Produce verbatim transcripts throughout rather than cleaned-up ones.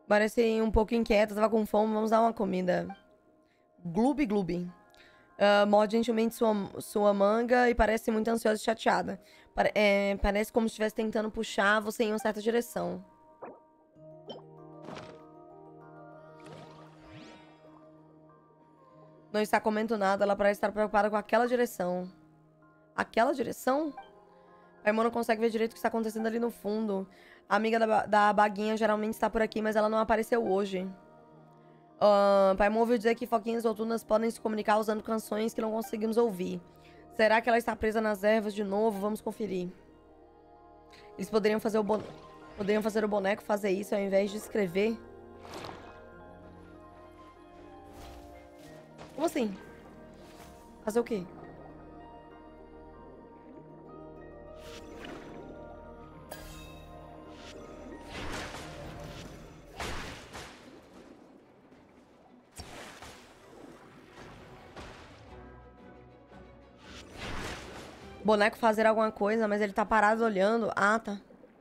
Parece um pouco inquieta, tava com fome, vamos dar uma comida. Gloob Gloob. Uh, morde gentilmente sua, sua manga e parece muito ansiosa e chateada. Pare é, parece como se estivesse tentando puxar você em uma certa direção. Não está comendo nada, ela parece estar preocupada com aquela direção. Aquela direção? Paimon não consegue ver direito o que está acontecendo ali no fundo. A amiga da, da Baguinha geralmente está por aqui, mas ela não apareceu hoje. Uh, Paimon ouviu dizer que foquinhas noturnas podem se comunicar usando canções que não conseguimos ouvir. Será que ela está presa nas ervas de novo? Vamos conferir. Eles poderiam fazer o, bon... poderiam fazer o boneco fazer isso ao invés de escrever? Como assim? Fazer o quê? Boneco fazer alguma coisa, mas ele tá parado olhando. Ah, tá.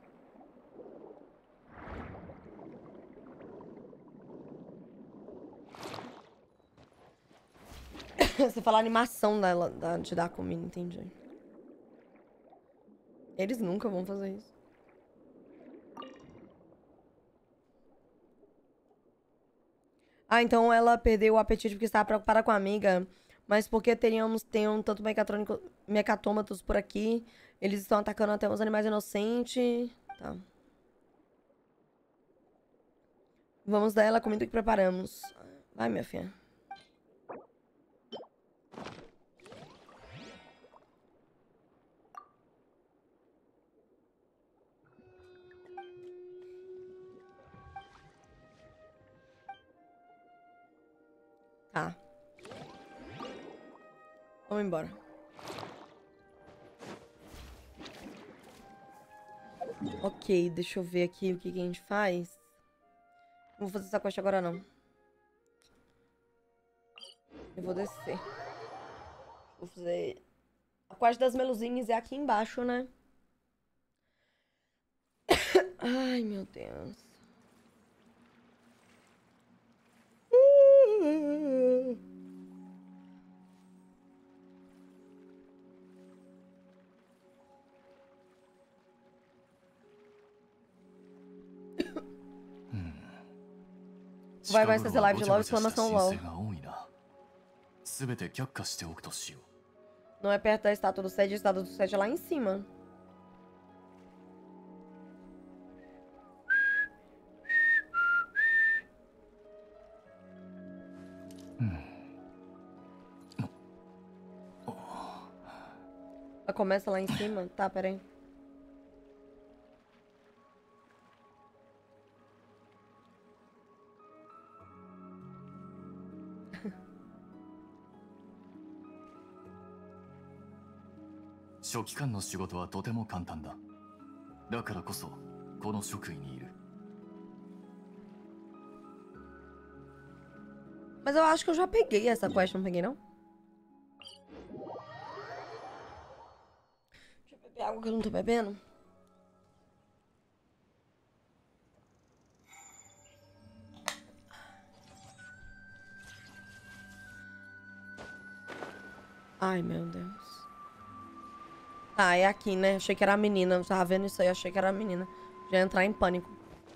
Você fala animação dela, da, de dar comida, entendi. Eles nunca vão fazer isso. Ah, então ela perdeu o apetite porque estava preocupada com a amiga. Mas porque teríamos tenham tanto mecatrônico, mecatômatos por aqui. Eles estão atacando até os animais inocentes. Tá. Vamos dar ela a comida que preparamos. Vai, minha filha. Tá. Vamos embora. Ok, deixa eu ver aqui o que, que a gente faz. Não vou fazer essa quest agora, não. Eu vou descer. Vou fazer... A quest das meluzinhas é aqui embaixo, né? Ai, meu Deus. Vai, vai fazer live de LOL, exclamação LOL. Não é perto da estátua do sete, a estátua do sete é lá em cima. Ela começa lá em cima? Tá, peraí. Mas eu acho que eu já peguei essa quest, não peguei, não? Deixa eu beber água que eu não tô bebendo. Ai, meu Deus. Ah, é aqui, né? Achei que era a menina. Eu tava vendo isso aí, achei que era a menina. Já ia entrar em pânico.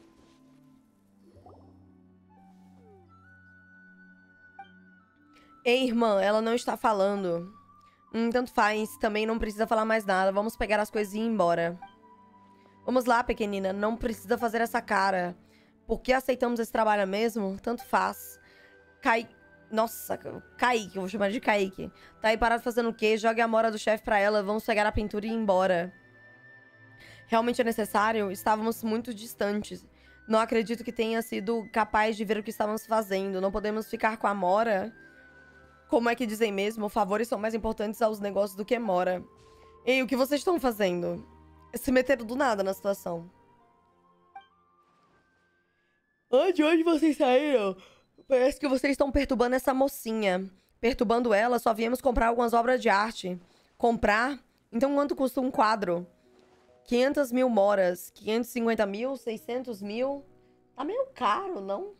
Ei, irmã, ela não está falando. Hum, tanto faz. Também não precisa falar mais nada. Vamos pegar as coisas e ir embora. Vamos lá, pequenina. Não precisa fazer essa cara. Por que aceitamos esse trabalho mesmo? Tanto faz. Cai... Nossa, Kaique, eu vou chamar de Kaique. Tá aí parado fazendo o quê? Jogue a mora do chefe pra ela, vamos pegar a pintura e ir embora. Realmente é necessário? Estávamos muito distantes. Não acredito que tenha sido capaz de ver o que estávamos fazendo. Não podemos ficar com a mora? Como é que dizem mesmo? Favores são mais importantes aos negócios do que mora. Ei, o que vocês estão fazendo? Se meteram do nada na situação. Ah, de onde vocês saíram? Parece que vocês estão perturbando essa mocinha. Perturbando ela, só viemos comprar algumas obras de arte. Comprar? Então quanto custa um quadro? quinhentas mil moras. quinhentos e cinquenta mil? seiscentos mil? Tá meio caro, não?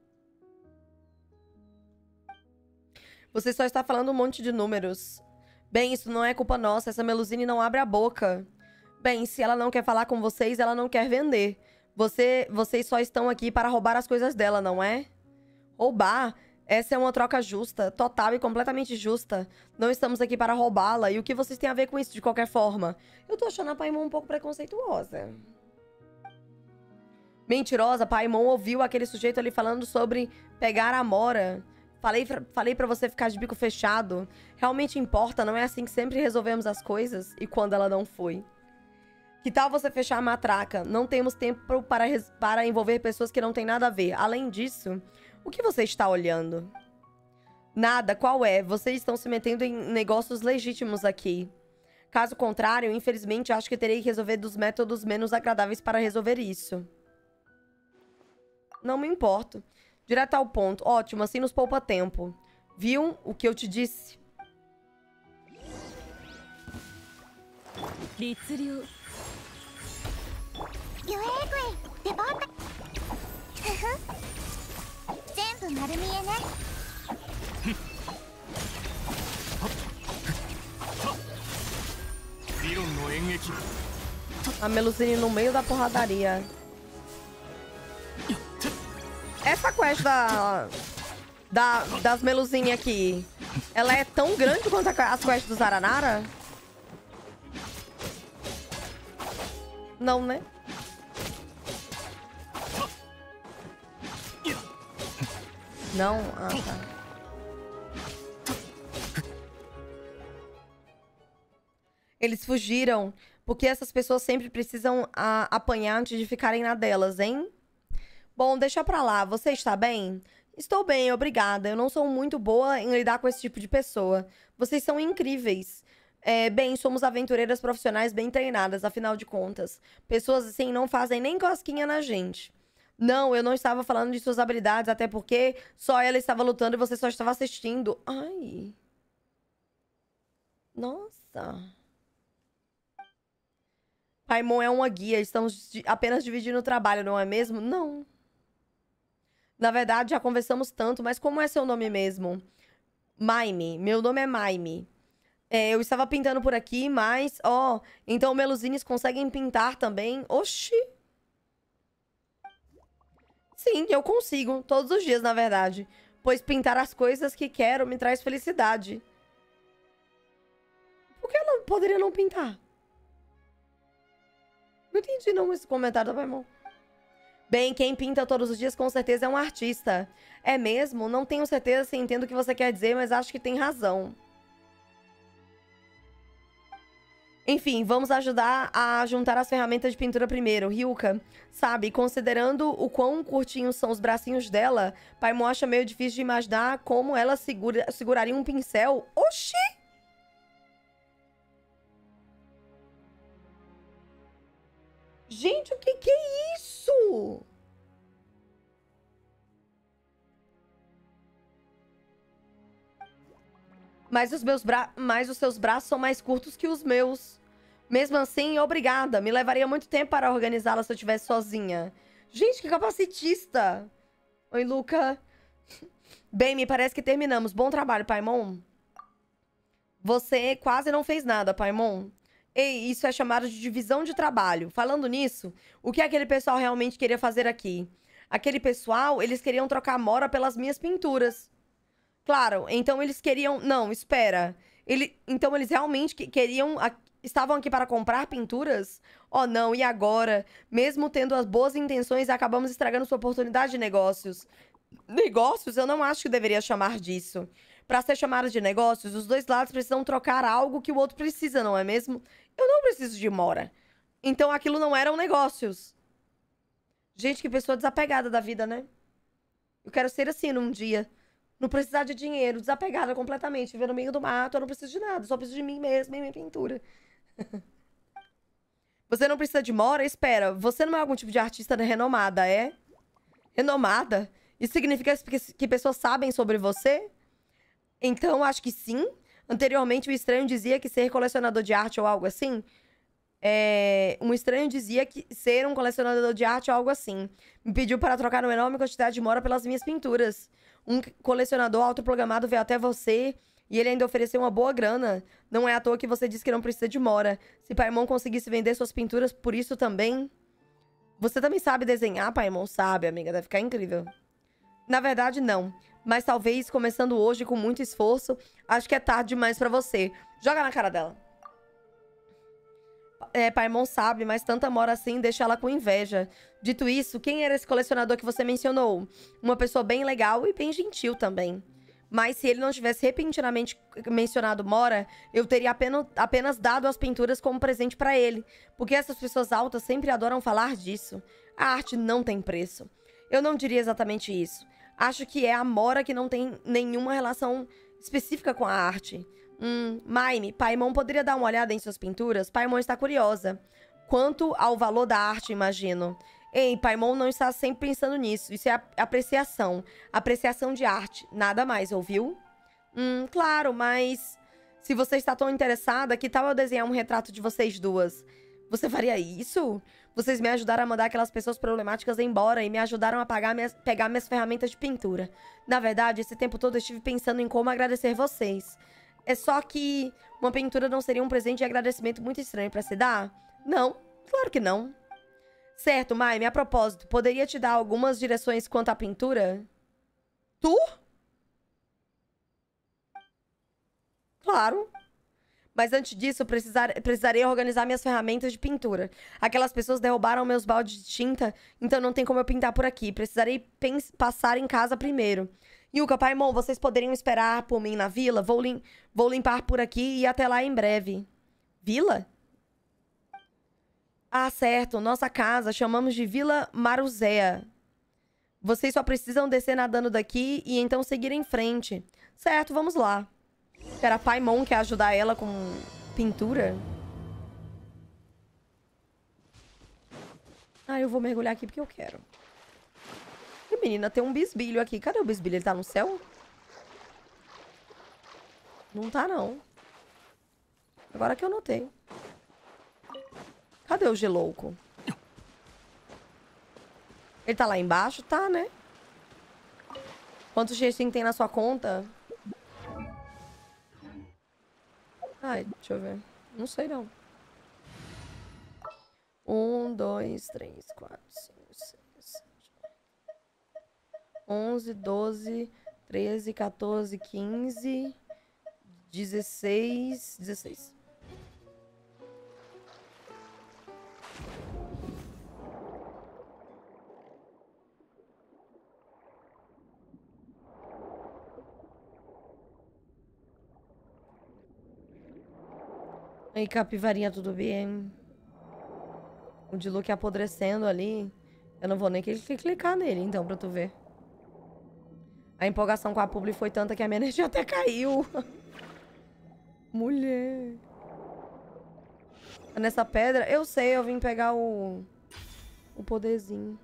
Você só está falando um monte de números. Bem, isso não é culpa nossa. Essa Melusine não abre a boca. Bem, se ela não quer falar com vocês, ela não quer vender. Você, vocês só estão aqui para roubar as coisas dela, não é? Roubar? Essa é uma troca justa, total e completamente justa. Não estamos aqui para roubá-la. E o que vocês têm a ver com isso, de qualquer forma? Eu tô achando a Paimon um pouco preconceituosa. Mentirosa, Paimon ouviu aquele sujeito ali falando sobre pegar a Mora. Falei pra, falei pra você ficar de bico fechado. Realmente importa, não é assim que sempre resolvemos as coisas? E quando ela não foi? Que tal você fechar a matraca? Não temos tempo para, para envolver pessoas que não têm nada a ver. Além disso, o que você está olhando? Nada, qual é? Vocês estão se metendo em negócios legítimos aqui. Caso contrário, infelizmente, acho que terei que resolver dos métodos menos agradáveis para resolver isso. Não me importo. Direto ao ponto. Ótimo, assim nos poupa tempo. Viu o que eu te disse? A Melusine no meio da porradaria. Essa quest da, da, das Melusine aqui, ela é tão grande quanto a, as quests do Zaranara? Não, né? Não? Ah, tá. Eles fugiram, porque essas pessoas sempre precisam a, apanhar antes de ficarem na delas, hein? Bom, deixa pra lá. Você está bem? Estou bem, obrigada. Eu não sou muito boa em lidar com esse tipo de pessoa. Vocês são incríveis. É, bem, somos aventureiras profissionais bem treinadas, afinal de contas. Pessoas assim não fazem nem cosquinha na gente. Não, eu não estava falando de suas habilidades, até porque só ela estava lutando e você só estava assistindo. Ai. Nossa. Paimon é uma guia, estamos apenas dividindo o trabalho, não é mesmo? Não. Na verdade, já conversamos tanto, mas como é seu nome mesmo? Maime. Meu nome é Maime. É, eu estava pintando por aqui, mas... Ó, oh, então Melusines conseguem pintar também? Oxi. Sim, eu consigo. Todos os dias, na verdade. Pois pintar as coisas que quero me traz felicidade. Por que ela poderia não pintar? Não entendi não esse comentário da Paimon. Bem, quem pinta todos os dias com certeza é um artista. É mesmo? Não tenho certeza se entendo o que você quer dizer, mas acho que tem razão. Enfim, vamos ajudar a juntar as ferramentas de pintura primeiro. Ryuka, sabe, considerando o quão curtinhos são os bracinhos dela, Paimon acha meio difícil de imaginar como ela segura, seguraria um pincel. Oxi! Gente, o que que é isso? Mas os meus bra... Mas os seus braços são mais curtos que os meus. Mesmo assim, obrigada. Me levaria muito tempo para organizá-la se eu estivesse sozinha. Gente, que capacitista. Oi, Luca. Bem, me parece que terminamos. Bom trabalho, Paimon. Você quase não fez nada, Paimon. Ei, isso é chamado de divisão de trabalho. Falando nisso, o que aquele pessoal realmente queria fazer aqui? Aquele pessoal, eles queriam trocar a Mora pelas minhas pinturas. Claro, então eles queriam... Não, espera. Ele... Então eles realmente queriam... Estavam aqui para comprar pinturas? Oh, não, e agora? Mesmo tendo as boas intenções, acabamos estragando sua oportunidade de negócios. Negócios? Eu não acho que deveria chamar disso. Para ser chamado de negócios, os dois lados precisam trocar algo que o outro precisa, não é mesmo? Eu não preciso de Mora. Então aquilo não eram negócios. Gente, que pessoa desapegada da vida, né? Eu quero ser assim num dia. Não precisar de dinheiro, desapegada completamente. Viver no meio do mato, eu não preciso de nada. Só preciso de mim mesma e minha pintura. Você não precisa de Mora? Espera, você não é algum tipo de artista renomada, é? Renomada? Isso significa que pessoas sabem sobre você? Então, acho que sim. Anteriormente, o estranho dizia que ser colecionador de arte ou algo assim. É, um estranho dizia que ser um colecionador de arte ou algo assim. Me pediu para trocar uma enorme quantidade de mora pelas minhas pinturas. Um colecionador autoprogramado veio até você e ele ainda ofereceu uma boa grana. Não é à toa que você disse que não precisa de mora. Se Paimon conseguisse vender suas pinturas por isso também... Você também sabe desenhar, Paimon? Sabe, amiga. Deve ficar incrível. Na verdade, não. Mas talvez, começando hoje com muito esforço, acho que é tarde demais pra você. Joga na cara dela. É, Paimon sabe, mas tanta mora assim deixa ela com inveja. Dito isso, quem era esse colecionador que você mencionou? Uma pessoa bem legal e bem gentil também. Mas se ele não tivesse repentinamente mencionado mora, eu teria apenas, apenas dado as pinturas como presente pra ele. Porque essas pessoas altas sempre adoram falar disso. A arte não tem preço. Eu não diria exatamente isso. Acho que é a mora que não tem nenhuma relação específica com a arte. Hum, Maime, Paimon poderia dar uma olhada em suas pinturas? Paimon está curiosa. Quanto ao valor da arte, imagino. Ei, Paimon não está sempre pensando nisso. Isso é apreciação. Apreciação de arte. Nada mais, ouviu? Hum, claro, mas... Se você está tão interessada, que tal eu desenhar um retrato de vocês duas? Você faria isso? Vocês me ajudaram a mandar aquelas pessoas problemáticas embora e me ajudaram a pagar minhas, pegar minhas ferramentas de pintura. Na verdade, esse tempo todo eu estive pensando em como agradecer vocês. É só que uma pintura não seria um presente de agradecimento muito estranho pra se dar? Não, claro que não. Certo, Maime, a propósito, poderia te dar algumas direções quanto à pintura? Tu? Claro. Mas antes disso, precisar, precisaria organizar minhas ferramentas de pintura. Aquelas pessoas derrubaram meus baldes de tinta, então não tem como eu pintar por aqui. Precisarei passar em casa primeiro. Yuka, Paimon, vocês poderiam esperar por mim na vila? Vou, lim vou limpar por aqui e até lá em breve. Vila? Ah, certo. Nossa casa chamamos de Vila Maruzea. Vocês só precisam descer nadando daqui e então seguir em frente. Certo, vamos lá. Era Paimon quer ajudar ela com pintura? Ah, eu vou mergulhar aqui porque eu quero. E, menina, tem um bisbilho aqui. Cadê o bisbilho? Ele tá no céu? Não tá, não. Agora que eu notei. Cadê o gelouco? Ele tá lá embaixo? Tá, né? Quantos G cinco tem na sua conta? Ai, deixa eu ver. Não sei, não. Um, dois, três, quatro, cinco, seis, sete, onze, doze, treze, quatorze, quinze, dezesseis, dezesseis. Aí, capivarinha, tudo bem? O Diluc apodrecendo ali. Eu não vou nem clicar nele, então, pra tu ver. A empolgação com a publi foi tanta que a minha energia até caiu. Mulher. Nessa pedra? Eu sei, eu vim pegar o... O poderzinho.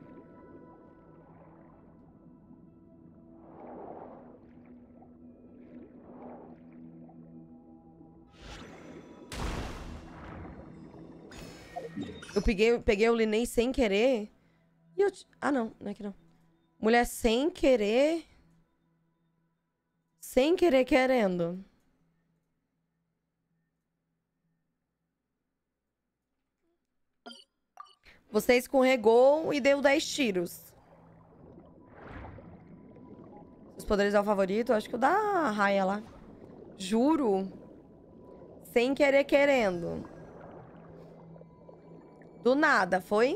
Eu peguei, peguei o Linei sem querer. E eu... Ah, não. Não é que não. Mulher sem querer... Sem querer querendo. Você escorregou e deu dez tiros. Os poderes é o favorito? Acho que o da Raya lá. Juro. Sem querer querendo. Do nada, foi?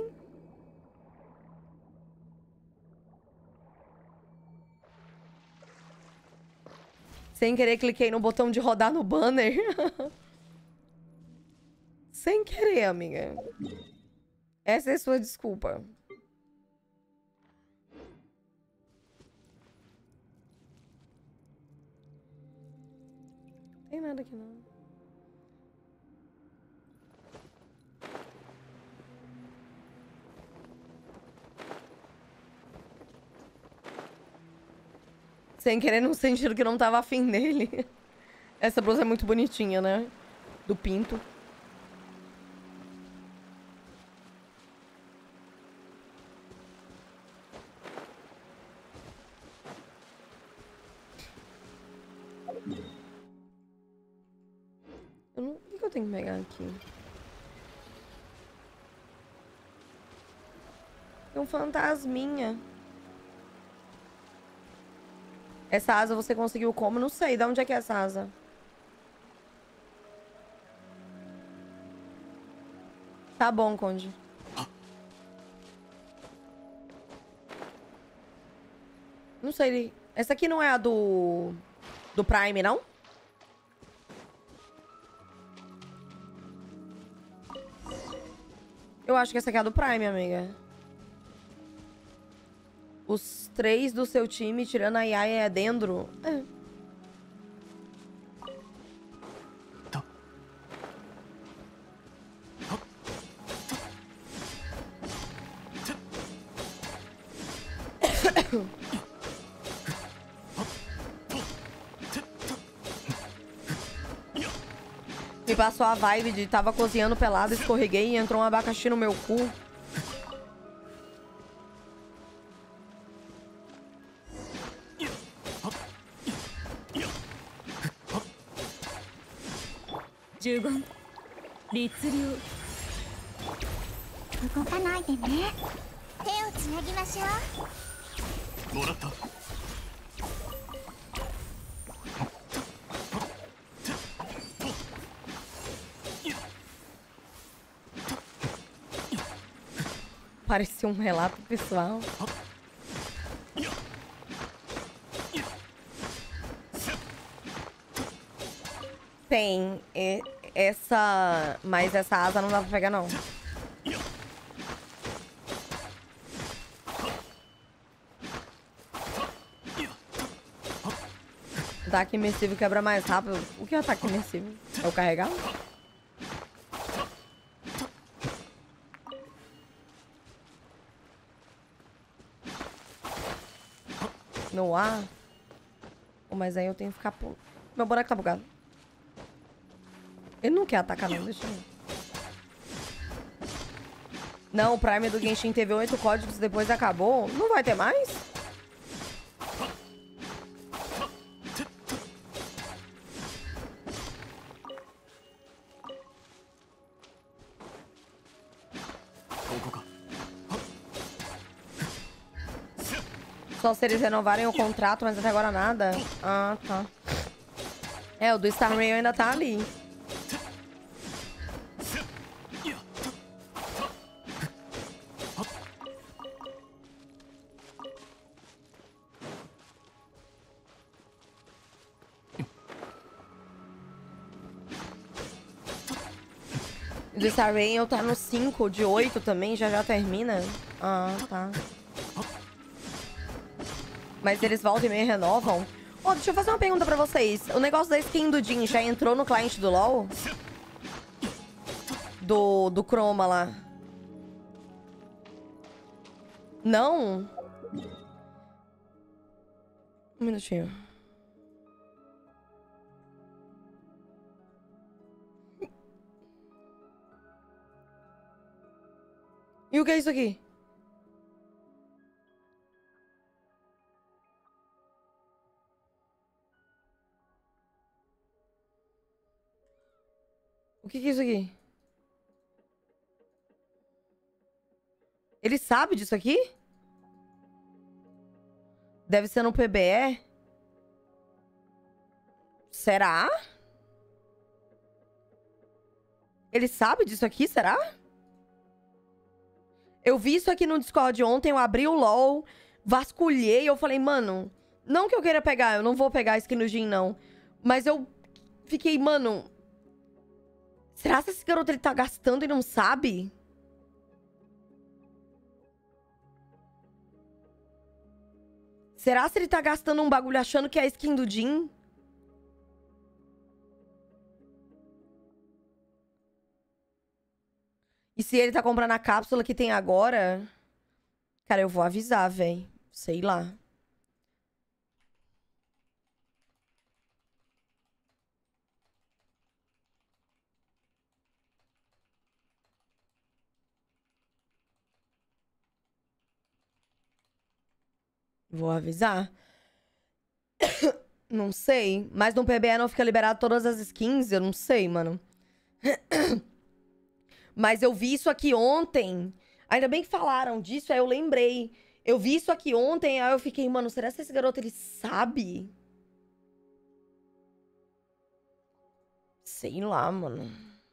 Sem querer, cliquei no botão de rodar no banner. Sem querer, amiga. Essa é a sua desculpa. Não tem nada aqui, não. Sem querer, no sentido que não tava afim dele. Essa blusa é muito bonitinha, né? Do pinto. tenho que pegar aqui? Tem um fantasminha. Essa asa você conseguiu como? Não sei. De onde é que é essa asa? Tá bom, Conde. Não sei. Essa aqui não é a do... Do Prime, não? Eu acho que essa aqui é a do Prime, amiga. Os três do seu time, tirando a Yaya e a Dendro. É. Me passou a vibe de tava cozinhando pelado, escorreguei e entrou um abacaxi no meu cu. Parecia um relato pessoal. Tem. E, essa... Mas essa asa não dá pra pegar, não. Ataque imersivo quebra mais rápido. O que é ataque imersivo? É o carregar? No ar? Oh, mas aí eu tenho que ficar... Pô. Meu boneco tá bugado. Ele não quer atacar, não. Deixa eu ver. Não, o Prime do Genshin teve oito códigos, depois acabou. Não vai ter mais? Só se eles renovarem o contrato, mas até agora nada. Ah, tá. É, o do Star Rail ainda tá ali. O do Star Rail tá no cinco de oito também, já já termina. Ah, tá. Mas eles voltam e meio renovam. Ô, oh, deixa eu fazer uma pergunta pra vocês. O negócio da skin do Jin já entrou no cliente do LoL? Do, do Chroma lá. Não? Um minutinho. E o que é isso aqui? O que que é isso aqui? Ele sabe disso aqui? Deve ser no P B E? Será? Ele sabe disso aqui, será? Eu vi isso aqui no Discord ontem, eu abri o LoL, vasculhei, eu falei, mano, não que eu queira pegar, eu não vou pegar a skin do Jin, não. Mas eu fiquei, mano... Será que esse garoto ele tá gastando e não sabe? Será se ele tá gastando um bagulho achando que é a skin do Jin? E se ele tá comprando a cápsula que tem agora... Cara, eu vou avisar, velho. Sei lá. Vou avisar. Não sei. Mas no P B E não fica liberado todas as skins? Eu não sei, mano. Mas eu vi isso aqui ontem. Ainda bem que falaram disso, aí eu lembrei. Eu vi isso aqui ontem, aí eu fiquei, mano, será que esse garoto, ele sabe? Sei lá, mano.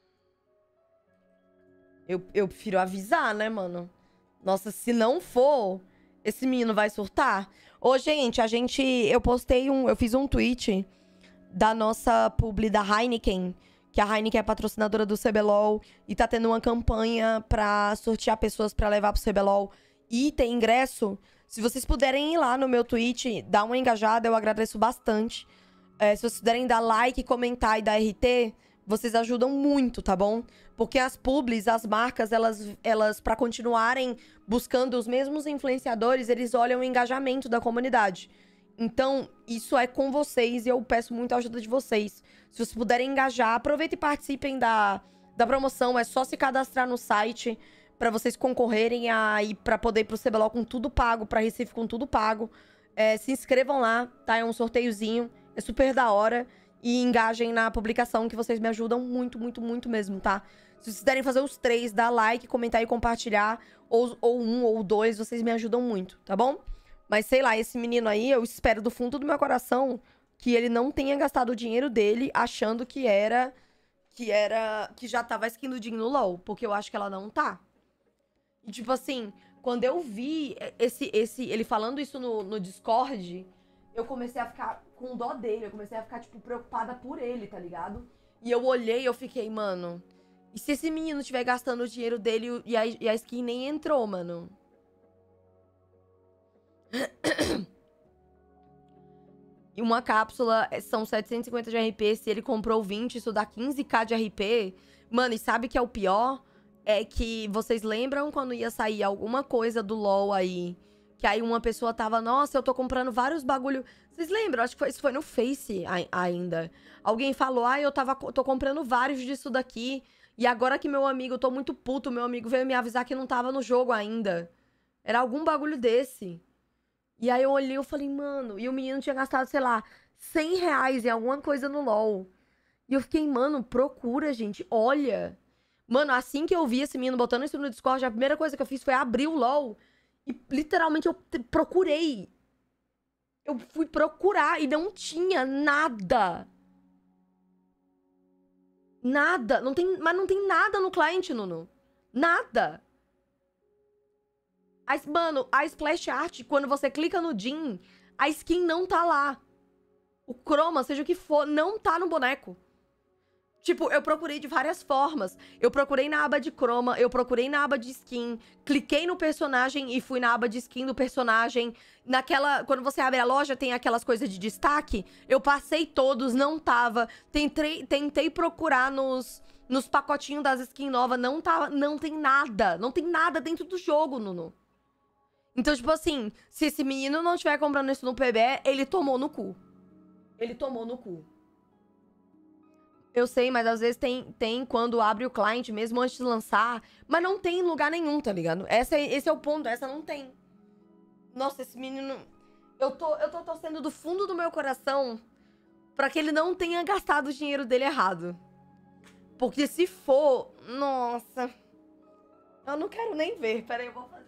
Eu, eu prefiro avisar, né, mano? Nossa, se não for, esse menino vai surtar? Ô, gente, a gente... Eu postei um... Eu fiz um tweet da nossa publi da Heineken, que a Heineken é patrocinadora do C B L O L e tá tendo uma campanha pra sortear pessoas pra levar pro C B L O L e ter ingresso. Se vocês puderem ir lá no meu tweet, dar uma engajada, eu agradeço bastante. É, se vocês puderem dar like, comentar e dar R T, vocês ajudam muito, tá bom? Porque as publis, as marcas, elas, elas para continuarem buscando os mesmos influenciadores, eles olham o engajamento da comunidade. Então, isso é com vocês e eu peço muito a ajuda de vocês. Se vocês puderem engajar, aproveitem e participem da, da promoção. É só se cadastrar no site para vocês concorrerem a ir para poder ir pro C B L O L com tudo pago, para Recife com tudo pago. É, se inscrevam lá, tá? É um sorteiozinho. É super da hora. E engajem na publicação, que vocês me ajudam muito, muito, muito mesmo, tá? Se vocês puderem fazer os três, dar like, comentar e compartilhar, ou, ou um ou dois, vocês me ajudam muito, tá bom? Mas sei lá, esse menino aí, eu espero do fundo do meu coração que ele não tenha gastado o dinheiro dele achando que era... Que era... Que já tava skin do Jhin no LoL. Porque eu acho que ela não tá. E tipo assim, quando eu vi esse, esse, ele falando isso no, no Discord, eu comecei a ficar com dó dele. Eu comecei a ficar, tipo, preocupada por ele, tá ligado? E eu olhei e eu fiquei, mano... E se esse menino estiver gastando o dinheiro dele e a, e a skin nem entrou, mano? E uma cápsula são setecentos e cinquenta de R P. Se ele comprou vinte, isso dá quinze k de R P. Mano, e sabe o que é o pior? É que vocês lembram quando ia sair alguma coisa do LoL aí? Que aí uma pessoa tava, nossa, eu tô comprando vários bagulho. Vocês lembram? Acho que foi, isso foi no Face ainda. Alguém falou, ah, eu tava, tô comprando vários disso daqui. E agora que meu amigo, eu tô muito puto, meu amigo veio me avisar que não tava no jogo ainda. Era algum bagulho desse. E aí eu olhei e falei, mano... E o menino tinha gastado, sei lá, cem reais em alguma coisa no LoL. E eu fiquei, mano, procura, gente. Olha. Mano, assim que eu vi esse menino botando isso no Discord, a primeira coisa que eu fiz foi abrir o LoL. E literalmente eu procurei. Eu fui procurar e não tinha nada. Nada. Não tem, mas não tem nada no cliente, Nuno. Nada. A, mano, a Splash Art, quando você clica no Jhin, a skin não tá lá. O chroma, seja o que for, não tá no boneco. Tipo, eu procurei de várias formas. Eu procurei na aba de chroma, eu procurei na aba de skin, cliquei no personagem e fui na aba de skin do personagem. Naquela... Quando você abre a loja, tem aquelas coisas de destaque. Eu passei todos, não tava. Tentei, tentei procurar nos, nos pacotinhos das skins novas, não tava. Não tem nada. Não tem nada dentro do jogo, Nuno. Então, tipo assim, se esse menino não estiver comprando isso no P B, ele tomou no cu. Ele tomou no cu. Eu sei, mas às vezes tem, tem quando abre o client mesmo antes de lançar, mas não tem em lugar nenhum, tá ligado? Essa, esse é o ponto, essa não tem. Nossa, esse menino... Eu tô, eu tô torcendo do fundo do meu coração pra que ele não tenha gastado o dinheiro dele errado. Porque se for... Nossa... Eu não quero nem ver. Pera aí, eu vou fazer...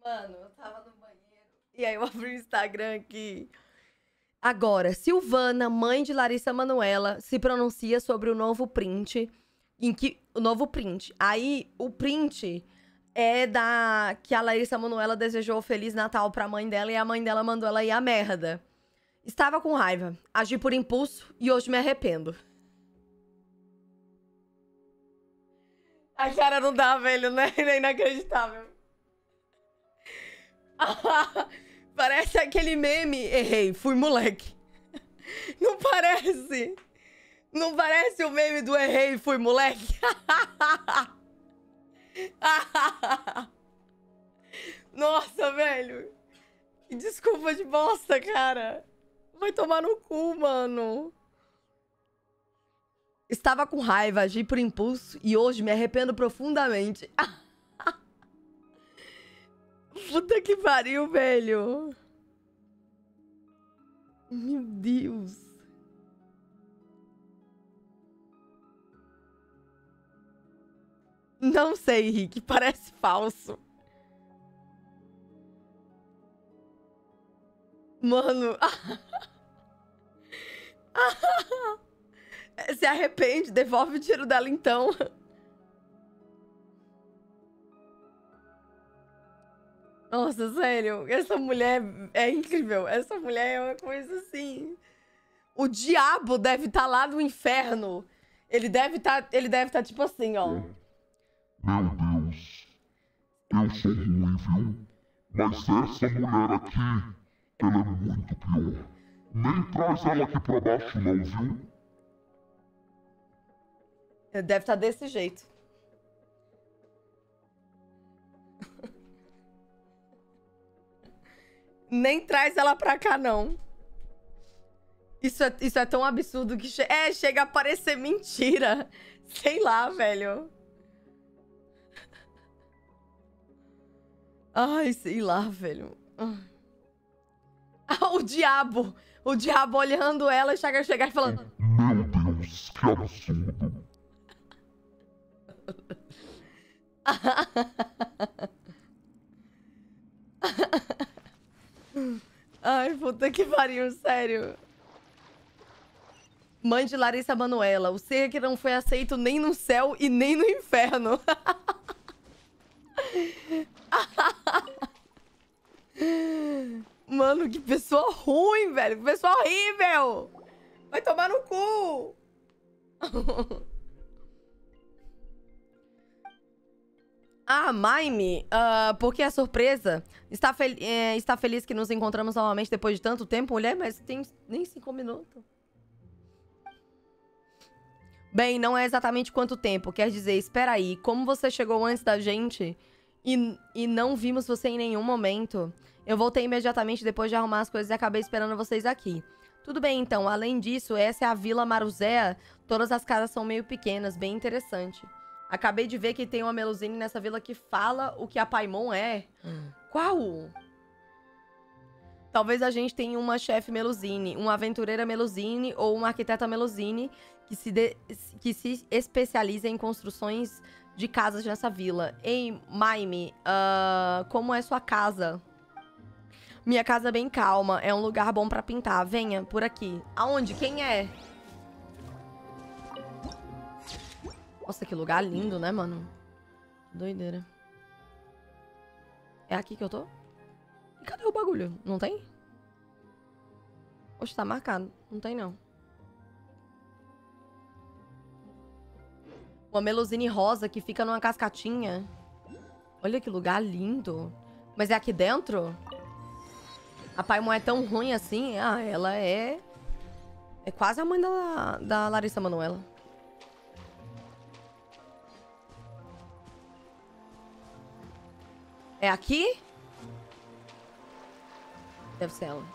Mano, eu tava no banheiro. E aí eu abri o Instagram aqui. Agora, Silvana, mãe de Larissa Manoela, se pronuncia sobre o novo print. Em que. O novo print. Aí, o print é da. Que a Larissa Manoela desejou Feliz Natal pra mãe dela e a mãe dela mandou ela ir à merda. Estava com raiva. Agi por impulso e hoje me arrependo. A cara não dá, velho, né? É inacreditável. Parece aquele meme. Errei, fui moleque. Não parece? Não parece o meme do errei, fui moleque? Nossa, velho. Que desculpa de bosta, cara. Vai tomar no cu, mano. Estava com raiva, agi por impulso e hoje me arrependo profundamente. Puta que pariu, velho. Meu Deus. Não sei, Rick. Parece falso. Mano. Se arrepende, devolve o dinheiro dela então. Nossa, sério, essa mulher é incrível. Essa mulher é uma coisa assim. O diabo deve estar lá no inferno. Ele deve estar, ele deve estar tipo assim, ó. Meu Deus, eu sou ruim, viu? Mas essa mulher aqui, ela é muito pior. Nem traz ela aqui pra baixo não, viu? Deve estar desse jeito. Nem traz ela pra cá, não. Isso é, isso é tão absurdo que... Che é, chega a parecer mentira. Sei lá, velho. Ai, sei lá, velho. Ah, o diabo. O diabo olhando ela e chega a chegar e falando... Meu Deus, que absurdo. Ai, puta que pariu, sério. Mãe de Larissa Manoela, o ser que não foi aceito nem no céu e nem no inferno. Mano, que pessoa ruim, velho. Que pessoa horrível. Vai tomar no cu. Ah, Maime, uh, por que a surpresa? Está, fel é, está feliz que nos encontramos novamente depois de tanto tempo, mulher? Mas tem nem cinco minutos. Bem, não é exatamente quanto tempo. Quer dizer, espera aí. Como você chegou antes da gente e, e não vimos você em nenhum momento, eu voltei imediatamente depois de arrumar as coisas e acabei esperando vocês aqui. Tudo bem, então. Além disso, essa é a Vila Maruzea. Todas as casas são meio pequenas. Bem interessante. Acabei de ver que tem uma Melusine nessa vila que fala o que a Paimon é. Hum. Qual? Talvez a gente tenha uma chefe Melusine, uma aventureira Melusine ou uma arquiteta Melusine que se, de, que se especializa em construções de casas nessa vila. Ei, Maime, uh, como é sua casa? Minha casa é bem calma, é um lugar bom pra pintar. Venha, por aqui. Aonde? Quem é? Nossa, que lugar lindo, né, mano? Doideira. É aqui que eu tô? E cadê o bagulho? Não tem? Oxe, tá marcado. Não tem, não. Uma Melusine rosa que fica numa cascatinha. Olha que lugar lindo. Mas é aqui dentro? A Paimon é tão ruim assim? Ah, ela é... É quase a mãe da, da Larissa Manoela. É aqui? Deve ser ela.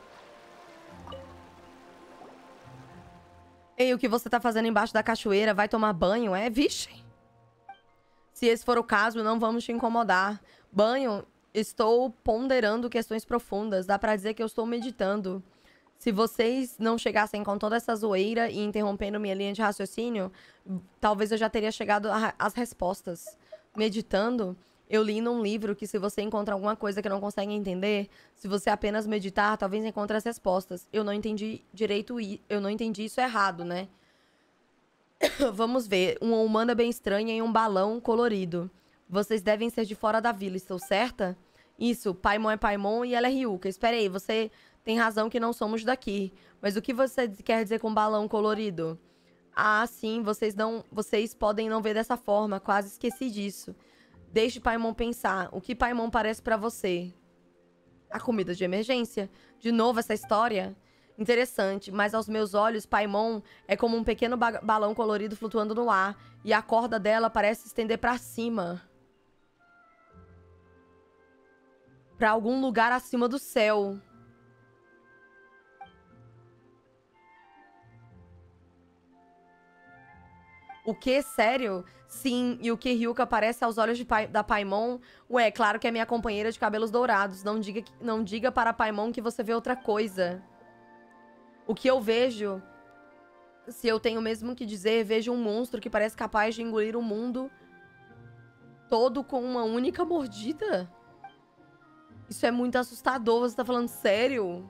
Ei, o que você tá fazendo embaixo da cachoeira? Vai tomar banho? É? Vixe. Se esse for o caso, não vamos te incomodar. Banho? Estou ponderando questões profundas. Dá pra dizer que eu estou meditando. Se vocês não chegassem com toda essa zoeira e interrompendo minha linha de raciocínio, talvez eu já teria chegado às respostas. Meditando? Eu li num livro que se você encontra alguma coisa que não consegue entender, se você apenas meditar, talvez encontre as respostas. Eu não entendi direito, eu não entendi isso errado, né? Vamos ver. Uma humana bem estranha em um balão colorido. Vocês devem ser de fora da vila, estou certa? Isso, Paimon é Paimon e ela é Ryuka. Espera aí, você tem razão que não somos daqui. Mas o que você quer dizer com balão colorido? Ah, sim, vocês não, vocês podem não ver dessa forma. Quase esqueci disso. Deixe Paimon pensar. O que Paimon parece pra você? A comida de emergência? De novo essa história? Interessante, mas aos meus olhos, Paimon é como um pequeno ba balão colorido flutuando no ar. E a corda dela parece estender pra cima. Pra algum lugar acima do céu. O que? Sério? Sim, e o que Ryuka parece aos olhos de Pai, da Paimon? Ué, claro que é minha companheira de cabelos dourados. Não diga, não diga para Paimon que você vê outra coisa. O que eu vejo, se eu tenho mesmo que dizer, vejo um monstro que parece capaz de engolir o mundo todo com uma única mordida. Isso é muito assustador, você tá falando sério?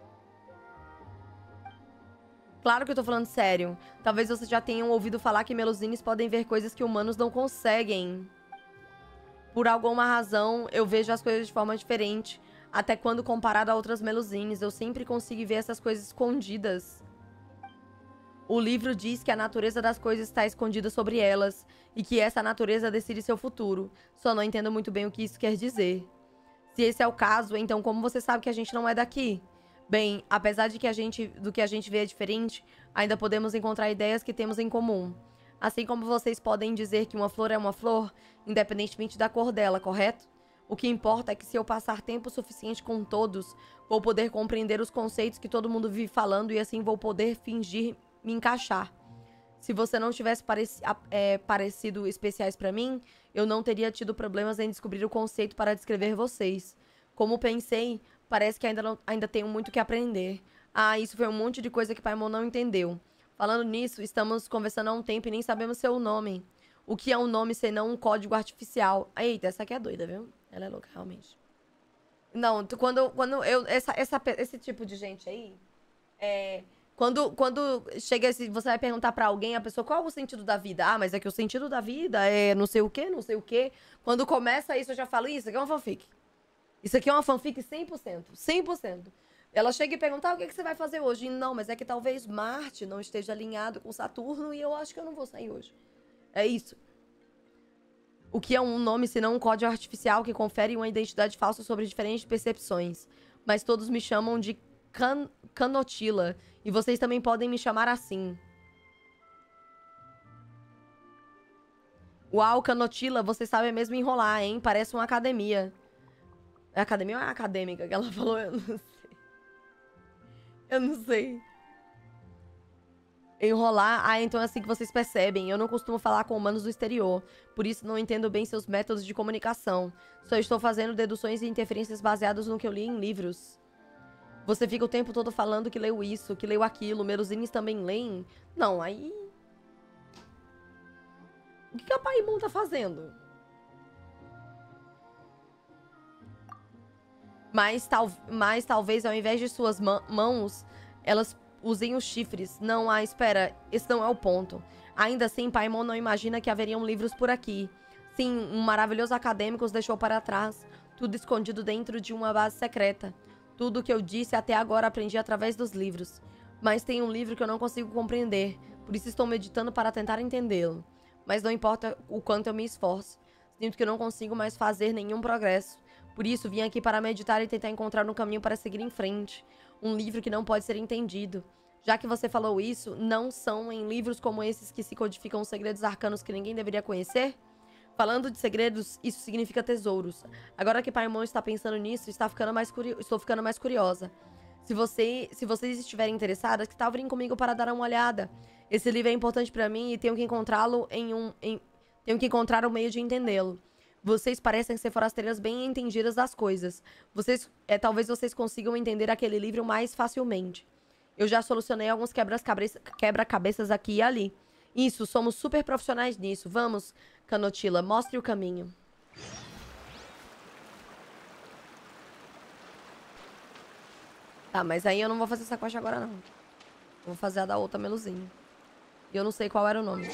Claro que eu tô falando sério. Talvez vocês já tenham ouvido falar que melusines podem ver coisas que humanos não conseguem. Por alguma razão, eu vejo as coisas de forma diferente. Até quando comparado a outras melusines, eu sempre consigo ver essas coisas escondidas. O livro diz que a natureza das coisas está escondida sobre elas. E que essa natureza decide seu futuro. Só não entendo muito bem o que isso quer dizer. Se esse é o caso, então como você sabe que a gente não é daqui? Bem, apesar de que a gente, do que a gente vê é diferente, ainda podemos encontrar ideias que temos em comum. Assim como vocês podem dizer que uma flor é uma flor, independentemente da cor dela, correto? O que importa é que se eu passar tempo suficiente com todos, vou poder compreender os conceitos que todo mundo vive falando e assim vou poder fingir me encaixar. Se você não tivesse pareci é, parecido especiais pra mim, eu não teria tido problemas em descobrir o conceito para descrever vocês. Como pensei, parece que ainda, não, ainda tenho muito que aprender. Ah, isso foi um monte de coisa que Paimon não entendeu. Falando nisso, estamos conversando há um tempo e nem sabemos seu nome. O que é um nome senão um código artificial? Eita, essa aqui é doida, viu? Ela é louca, realmente. Não, quando, quando eu... Essa, essa, esse tipo de gente aí... É... Quando, quando chega esse... Você vai perguntar pra alguém, a pessoa, qual é o sentido da vida? Ah, mas é que o sentido da vida é não sei o quê, não sei o quê. Quando começa isso, eu já falo, isso aqui é uma fanfic. Isso aqui é uma fanfic cem por cento. cem por cento. Ela chega e pergunta, ah, o que, que você vai fazer hoje? Não, mas é que talvez Marte não esteja alinhado com Saturno e eu acho que eu não vou sair hoje. É isso. O que é um nome senão um código artificial que confere uma identidade falsa sobre diferentes percepções. Mas todos me chamam de can Canotila. E vocês também podem me chamar assim. Uau, Canotila, você sabe mesmo enrolar, hein? Parece uma academia. É academia ou é acadêmica que ela falou? Eu não sei. Eu não sei. Enrolar? Ah, então é assim que vocês percebem. Eu não costumo falar com humanos do exterior. Por isso não entendo bem seus métodos de comunicação. Só estou fazendo deduções e interferências baseadas no que eu li em livros. Você fica o tempo todo falando que leu isso, que leu aquilo. Melusines também leem? Não, aí... O que, que a Paimon tá fazendo? Mas, tal, mas talvez ao invés de suas mãos, elas usem os chifres. Não, ah, espera, esse não é o ponto. Ainda assim, Paimon não imagina que haveriam livros por aqui. Sim, um maravilhoso acadêmico os deixou para trás. Tudo escondido dentro de uma base secreta. Tudo o que eu disse até agora aprendi através dos livros. Mas tem um livro que eu não consigo compreender. Por isso estou meditando para tentar entendê-lo. Mas não importa o quanto eu me esforço. Sinto que eu não consigo mais fazer nenhum progresso. Por isso, vim aqui para meditar e tentar encontrar um caminho para seguir em frente. Um livro que não pode ser entendido. Já que você falou isso, não são em livros como esses que se codificam os segredos arcanos que ninguém deveria conhecer? Falando de segredos, isso significa tesouros. Agora que Paimon está pensando nisso, está ficando mais curio... estou ficando mais curiosa. Se, você... se vocês estiverem interessadas, que tal virem comigo para dar uma olhada? Esse livro é importante para mim e tenho que encontrá-lo em um... Em... Tenho que encontrar um meio de entendê-lo. Vocês parecem ser forasteiras bem entendidas das coisas. Vocês, é, talvez vocês consigam entender aquele livro mais facilmente. Eu já solucionei alguns quebra-cabeças aqui e ali. Isso, somos super profissionais nisso. Vamos, Canotila, mostre o caminho. Tá, mas aí eu não vou fazer essa quest agora, não. Vou fazer a da outra meluzinha. E eu não sei qual era o nome.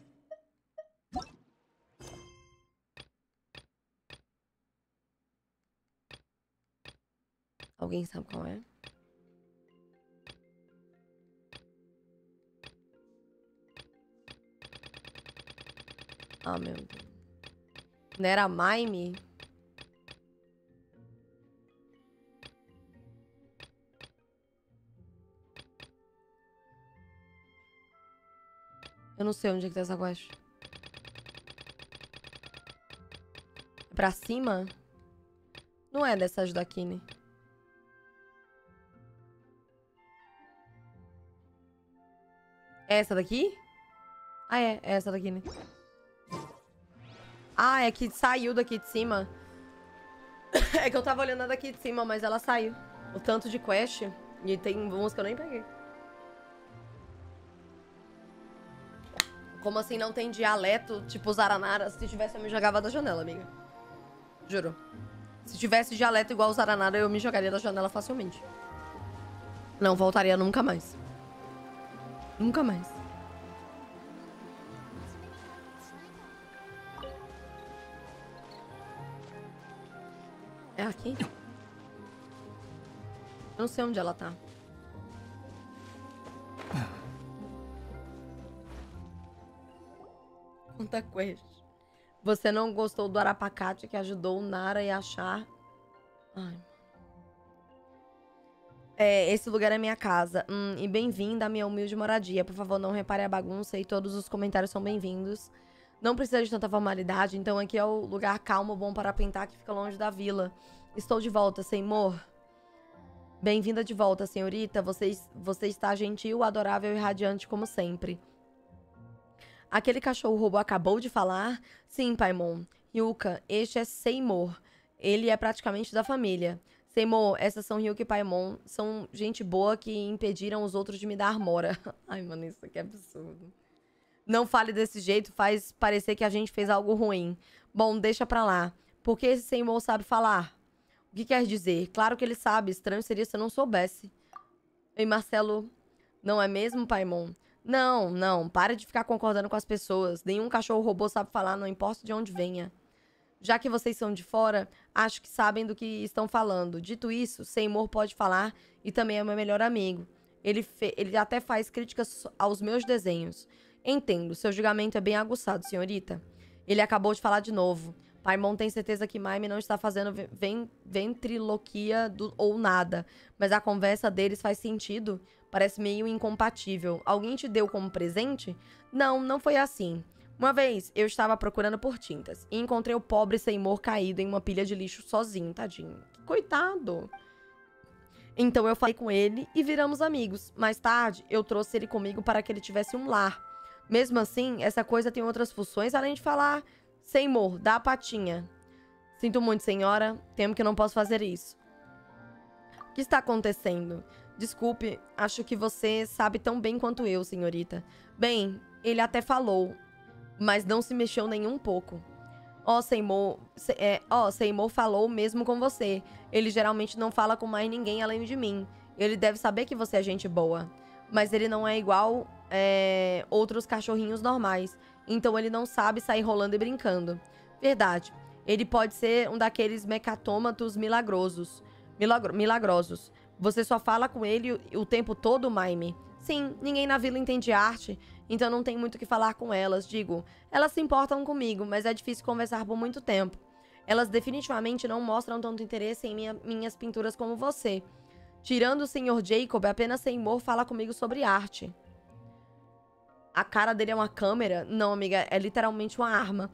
Alguém sabe qual é? Ah, meu Deus. Não era Mime? Eu não sei onde é que tá essa quest. É pra cima? Não é dessas daqui, né? É essa daqui? Ah, é. É essa daqui, né? Ah, é que saiu daqui de cima. É que eu tava olhando a daqui de cima, mas ela saiu. O tanto de quest. E tem uns que eu nem peguei. Como assim não tem dialeto, tipo Zaranara? Se tivesse, eu me jogava da janela, amiga. Juro. Se tivesse dialeto igual o Zaranara, eu me jogaria da janela facilmente. Não voltaria nunca mais. Nunca mais. É aqui? Eu não sei onde ela tá. Conta quest. Você não gostou do Arapacate que ajudou o Nara e achar... Ai. É, esse lugar é minha casa. Hum, e bem-vinda à minha humilde moradia. Por favor, não repare a bagunça e todos os comentários são bem-vindos. Não precisa de tanta formalidade, então aqui é o lugar calmo, bom para pintar, que fica longe da vila. Estou de volta, Senhor. Bem-vinda de volta, senhorita. Você, você está gentil, adorável e radiante como sempre. Aquele cachorro robô acabou de falar? Sim, Paimon. Yuka, este é Seymour. Ele é praticamente da família. Seymour, essas são Yuka e Paimon. São gente boa que impediram os outros de me dar mora. Ai, mano, isso aqui é absurdo. Não fale desse jeito, faz parecer que a gente fez algo ruim. Bom, deixa pra lá. Por que esse Seymour sabe falar? O que quer dizer? Claro que ele sabe. Estranho seria se eu não soubesse. Ei, Marcelo, não é mesmo, Paimon? Não, não. Para de ficar concordando com as pessoas. Nenhum cachorro robô sabe falar, não importa de onde venha. Já que vocês são de fora, acho que sabem do que estão falando. Dito isso, Seymour pode falar e também é meu melhor amigo. Ele, fe... Ele até faz críticas aos meus desenhos. Entendo, seu julgamento é bem aguçado, senhorita. Ele acabou de falar de novo. Paimon tem certeza que Mime não está fazendo ven ventriloquia do, ou nada, mas a conversa deles faz sentido. Parece meio incompatível. Alguém te deu como presente? Não, não foi assim. Uma vez, eu estava procurando por tintas e encontrei o pobre Seymour caído em uma pilha de lixo sozinho, tadinho. Coitado. Então eu falei com ele e viramos amigos. Mais tarde, eu trouxe ele comigo para que ele tivesse um lar. Mesmo assim, essa coisa tem outras funções além de falar... Seymour, dá a patinha. Sinto muito, senhora. Temo que não posso fazer isso. O que está acontecendo? Desculpe, acho que você sabe tão bem quanto eu, senhorita. Bem, ele até falou, mas não se mexeu nem um pouco. Ó, oh, Seymour, é, oh, Seymour falou mesmo com você. Ele geralmente não fala com mais ninguém além de mim. Ele deve saber que você é gente boa. Mas ele não é igual é, outros cachorrinhos normais. Então ele não sabe sair rolando e brincando. Verdade. Ele pode ser um daqueles mecatômatos milagrosos. Milagro milagrosos. Você só fala com ele o, o tempo todo, Mime? Sim, ninguém na vila entende arte, então não tem muito o que falar com elas. Digo, elas se importam comigo, mas é difícil conversar por muito tempo. Elas definitivamente não mostram tanto interesse em minha, minhas pinturas como você. Tirando o senhor Jacob, apenas Seymour fala comigo sobre arte. A cara dele é uma câmera? Não, amiga, é literalmente uma arma.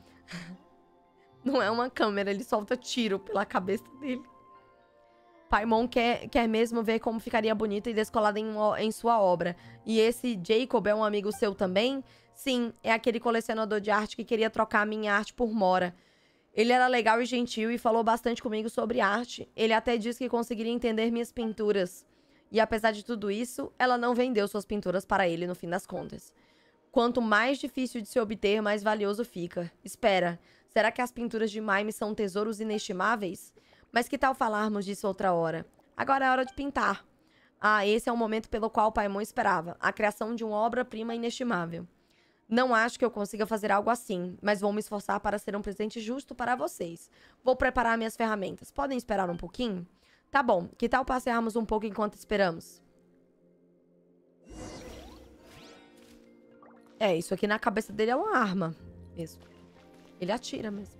Não é uma câmera, ele solta tiro pela cabeça dele. Paimon quer, quer mesmo ver como ficaria bonita e descolada em, em sua obra. E esse Jacob é um amigo seu também? Sim, é aquele colecionador de arte que queria trocar a minha arte por mora. Ele era legal e gentil e falou bastante comigo sobre arte. Ele até disse que conseguiria entender minhas pinturas. E apesar de tudo isso, ela não vendeu suas pinturas para ele no fim das contas. Quanto mais difícil de se obter, mais valioso fica. Espera, será que as pinturas de Mime são tesouros inestimáveis? Mas que tal falarmos disso outra hora? Agora é hora de pintar. Ah, esse é o momento pelo qual o Paimon esperava. A criação de uma obra-prima inestimável. Não acho que eu consiga fazer algo assim, mas vou me esforçar para ser um presente justo para vocês. Vou preparar minhas ferramentas. Podem esperar um pouquinho? Tá bom. Que tal passearmos um pouco enquanto esperamos? É, isso aqui na cabeça dele é uma arma mesmo. Ele atira mesmo.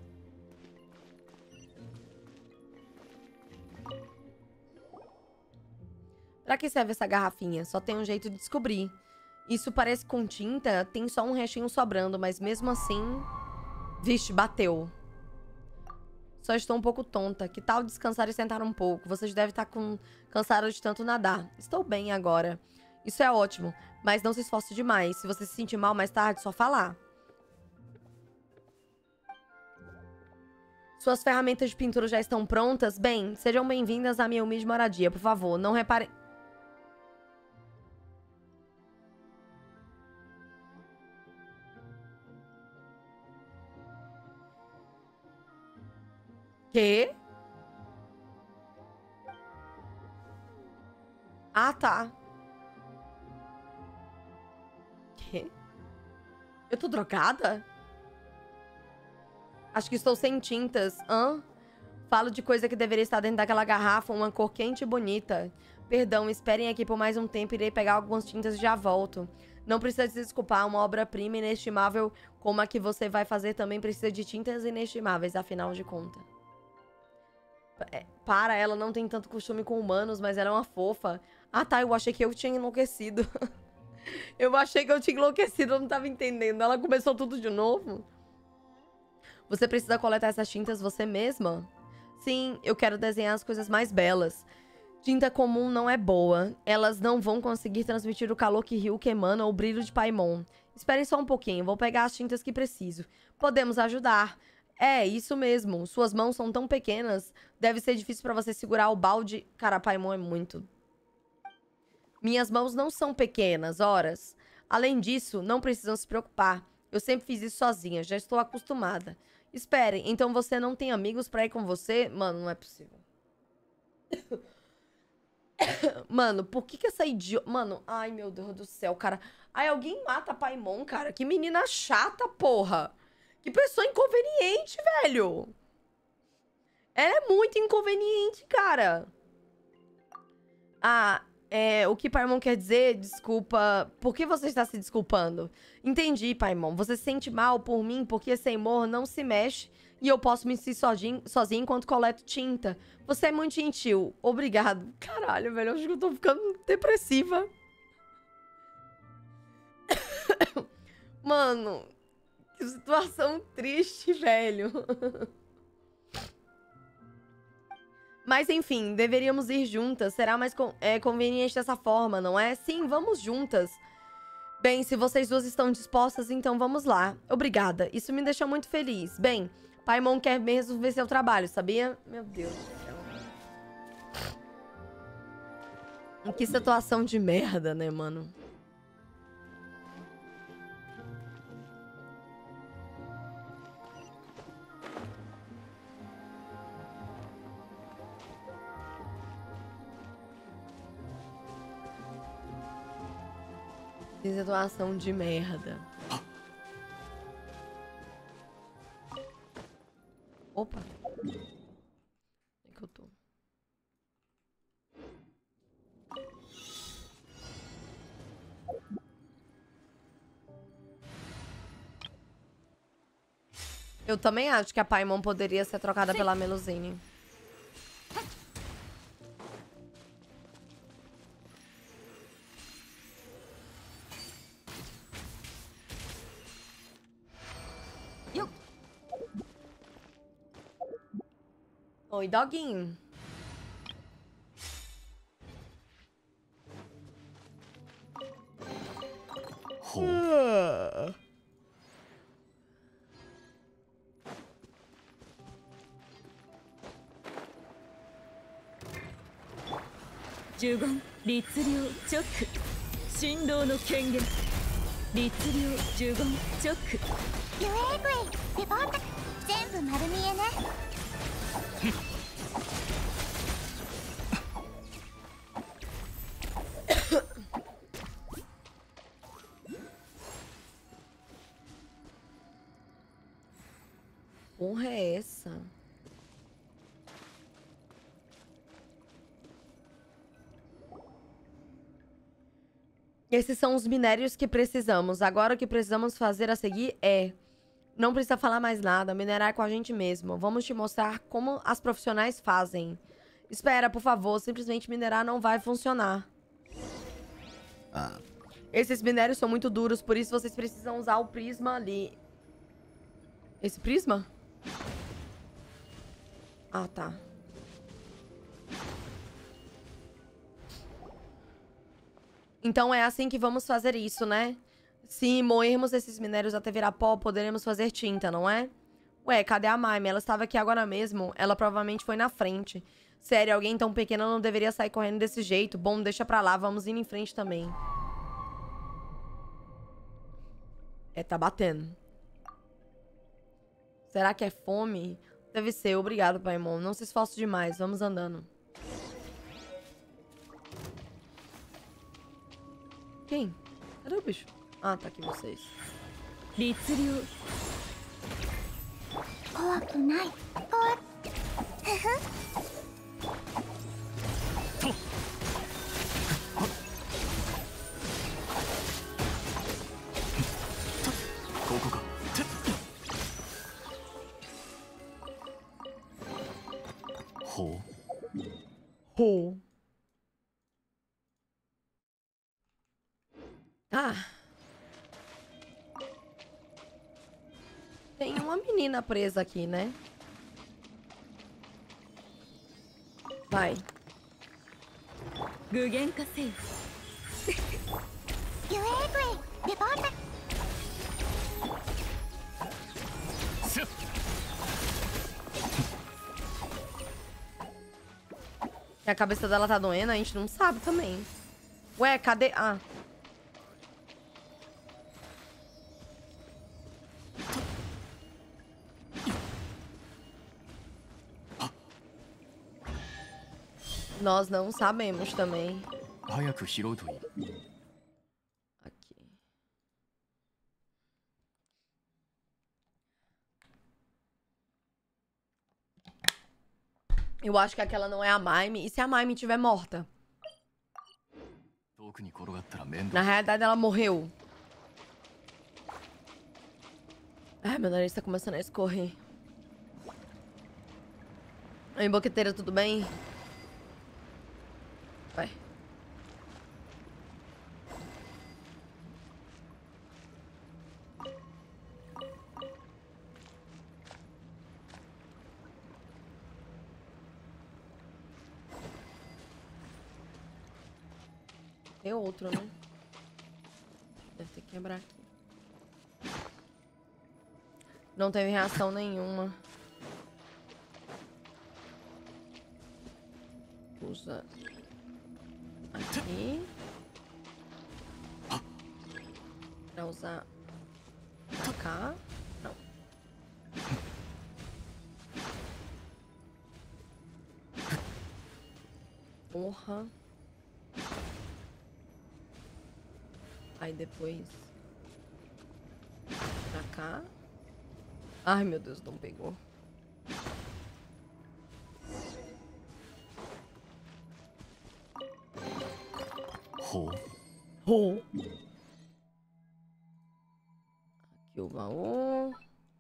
Pra que serve essa garrafinha? Só tem um jeito de descobrir. Isso parece com tinta, tem só um restinho sobrando, mas mesmo assim... Vixe, bateu. Só estou um pouco tonta. Que tal descansar e sentar um pouco? Vocês devem estar com... cansados de tanto nadar. Estou bem agora. Isso é ótimo, mas não se esforce demais. Se você se sentir mal mais tarde, só falar. Suas ferramentas de pintura já estão prontas? Bem, sejam bem-vindas à minha humilde moradia. Por favor, não reparem... Quê? Ah, tá. Quê? Eu tô drogada? Acho que estou sem tintas. Hã? Falo de coisa que deveria estar dentro daquela garrafa, uma cor quente e bonita. Perdão, esperem aqui por mais um tempo, irei pegar algumas tintas e já volto. Não precisa se desculpar, uma obra-prima inestimável como a que você vai fazer também precisa de tintas inestimáveis, afinal de contas. É, para, ela não tem tanto costume com humanos, mas ela é uma fofa. Ah, tá, eu achei que eu tinha enlouquecido. Eu achei que eu tinha enlouquecido, eu não tava entendendo. Ela começou tudo de novo. Você precisa coletar essas tintas você mesma? Sim, eu quero desenhar as coisas mais belas. Tinta comum não é boa. Elas não vão conseguir transmitir o calor que Ryuki emana ou o brilho de Paimon. Esperem só um pouquinho, vou pegar as tintas que preciso. Podemos ajudar. É, isso mesmo. Suas mãos são tão pequenas. Deve ser difícil pra você segurar o balde. Cara, Paimon é muito... Minhas mãos não são pequenas, horas. Além disso, não precisam se preocupar. Eu sempre fiz isso sozinha, já estou acostumada. Esperem, então você não tem amigos pra ir com você? Mano, não é possível. Mano, por que que essa idiota... Mano, ai meu Deus do céu, cara. Ai, alguém mata a Paimon, cara. Que menina chata, porra. Que pessoa inconveniente, velho. Ela é muito inconveniente, cara. Ah, é, o que Paimon quer dizer, desculpa... Por que você está se desculpando? Entendi, Paimon. Você se sente mal por mim porque Seymour não se mexe e eu posso me sentir sozinho, sozinho enquanto coleto tinta. Você é muito gentil. Obrigado. Caralho, velho. Eu acho que eu tô ficando depressiva. Mano... Que situação triste, velho. Mas, enfim, deveríamos ir juntas. Será mais con é, conveniente dessa forma, não é? Sim, vamos juntas. Bem, se vocês duas estão dispostas, então vamos lá. Obrigada. Isso me deixa muito feliz. Bem, Paimon quer mesmo ver seu trabalho, sabia? Meu Deus do céu. Que situação de merda, né, mano? Que situação de merda. Opa. Onde é que eu tô? Eu também acho que a Paimon poderia ser trocada pela Melusine. Oi, doguinho. Ah. Jugon, Ritsuryou, Choku. Shindou no Kengen. Ritsuryou, Jugon, Choku. ユエーブイ、レポート。全部丸見えね。 porra é essa? Esses são os minérios que precisamos. Agora o que precisamos fazer a seguir é... Não precisa falar mais nada. Minerar com a gente mesmo. Vamos te mostrar como as profissionais fazem. Espera, por favor. Simplesmente minerar não vai funcionar. Ah. Esses minérios são muito duros, por isso vocês precisam usar o prisma ali. Esse prisma? Ah, tá. Então é assim que vamos fazer isso, né? Se moermos esses minérios até virar pó, poderemos fazer tinta, não é? Ué, cadê a Mime? Ela estava aqui agora mesmo. Ela provavelmente foi na frente. Sério, alguém tão pequeno não deveria sair correndo desse jeito. Bom, deixa pra lá. Vamos indo em frente também. É, tá batendo. Será que é fome? Deve ser. Obrigado, Paimon. Não se esforce demais. Vamos andando. Quem? Cadê o bicho? Ah, tá aqui vocês. 律令怖くない怖ふふ Ho. Ah. Tem uma menina presa aqui, né? Vai. 具現化せよユエーブエイレポート A cabeça dela tá doendo, a gente não sabe também. Ué, cadê? Ah. Nós não sabemos também. Aqui. Eu acho que aquela não é a Mime. E se a Mime estiver morta? Na realidade, ela morreu. Ai, meu nariz tá começando a escorrer. Oi, boqueteira, tudo bem? Vai. Tem outro, né? Deve ter que quebrar aqui. Não teve reação nenhuma. Usa aqui. Pra usar cá. Não. Porra. Aí depois pra cá. Ai, meu Deus, não pegou. Ho. Ho. Aqui o baú.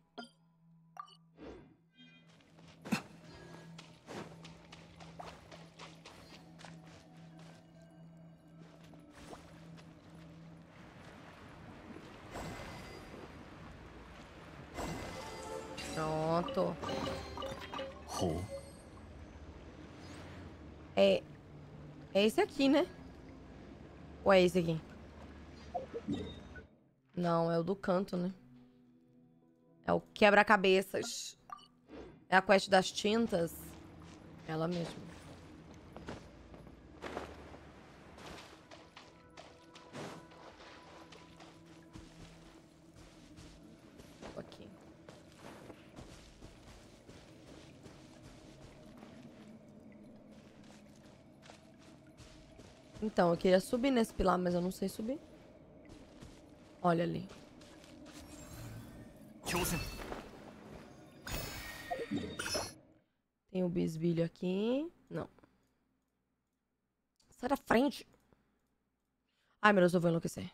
Pronto. Ho. É. É esse aqui, né? Ou é esse aqui? Não, é o do canto, né? É o quebra-cabeças. É a quest das tintas. Ela mesma. Aqui. Então, eu queria subir nesse pilar, mas eu não sei subir. Olha ali. Tem o bisbilho aqui. Não. Sai da frente. Ai, meu Deus, eu vou enlouquecer.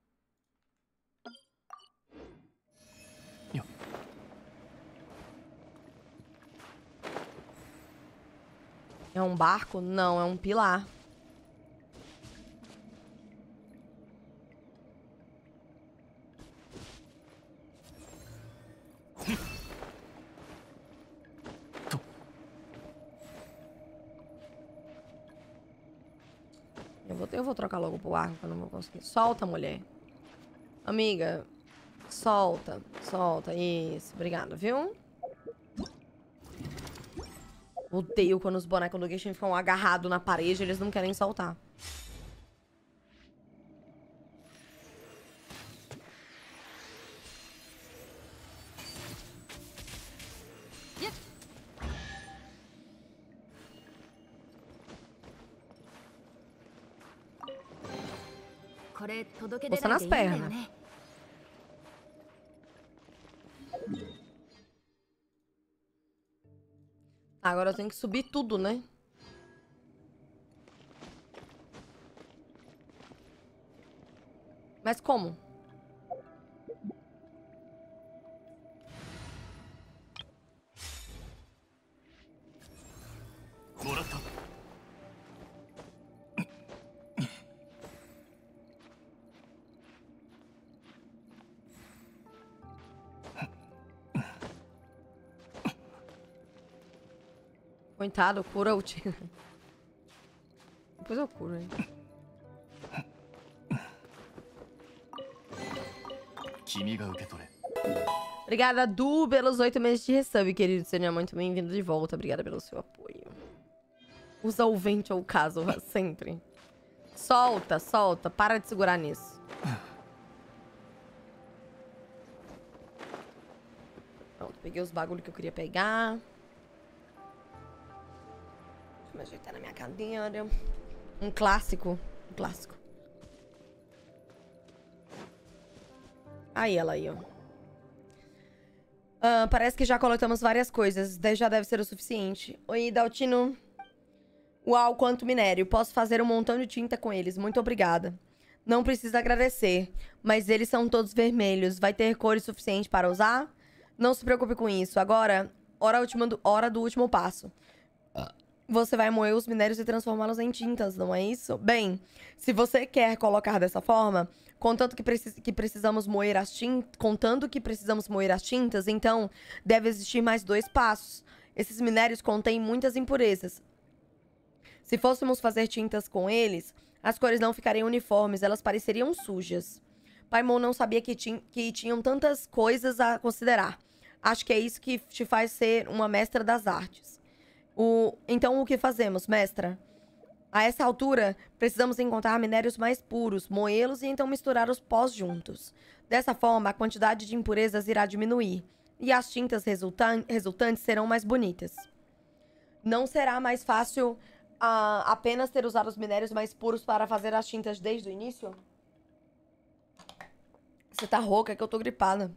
É um barco? Não, é um pilar. Eu vou, eu vou trocar logo pro arco, que eu não vou conseguir. Solta, mulher. Amiga, solta, solta. Isso, obrigada, viu? Odeio quando os bonecos do Genshin ficam agarrados na parede e eles não querem soltar. Você nas pernas. Agora eu tenho que subir tudo, né? Mas como? Coitado, cura o tio. Depois eu curo, hein? Obrigada, Du, pelos oito meses de resub, querido. Seja muito bem-vindo de volta. Obrigada pelo seu apoio. Usa o vento ou caso, sempre. Solta, solta. Para de segurar nisso. Pronto, peguei os bagulhos que eu queria pegar. Deixa eu me ajeitar na minha cadeira. Um clássico. Um clássico. Aí ela aí, ó. Uh, parece que já coletamos várias coisas. Daí já deve ser o suficiente. Oi, Daltino. Uau, quanto minério. Posso fazer um montão de tinta com eles. Muito obrigada. Não precisa agradecer. Mas eles são todos vermelhos. Vai ter cores suficiente para usar? Não se preocupe com isso. Agora, hora, última do, hora do último passo. Você vai moer os minérios e transformá-los em tintas, não é isso? Bem, se você quer colocar dessa forma, contanto que, precis que precisamos moer as tintas, contando que precisamos moer as tintas, então deve existir mais dois passos. Esses minérios contêm muitas impurezas. Se fôssemos fazer tintas com eles, as cores não ficariam uniformes, elas pareceriam sujas. Paimon não sabia que, tin que tinham tantas coisas a considerar. Acho que é isso que te faz ser uma mestra das artes. O... Então, o que fazemos, mestra? A essa altura, precisamos encontrar minérios mais puros, moê-los e então misturar os pós juntos. Dessa forma, a quantidade de impurezas irá diminuir, e as tintas resultan resultantes serão mais bonitas. Não será mais fácil uh, apenas ter usado os minérios mais puros para fazer as tintas desde o início? Você tá rouca, é que eu tô gripada.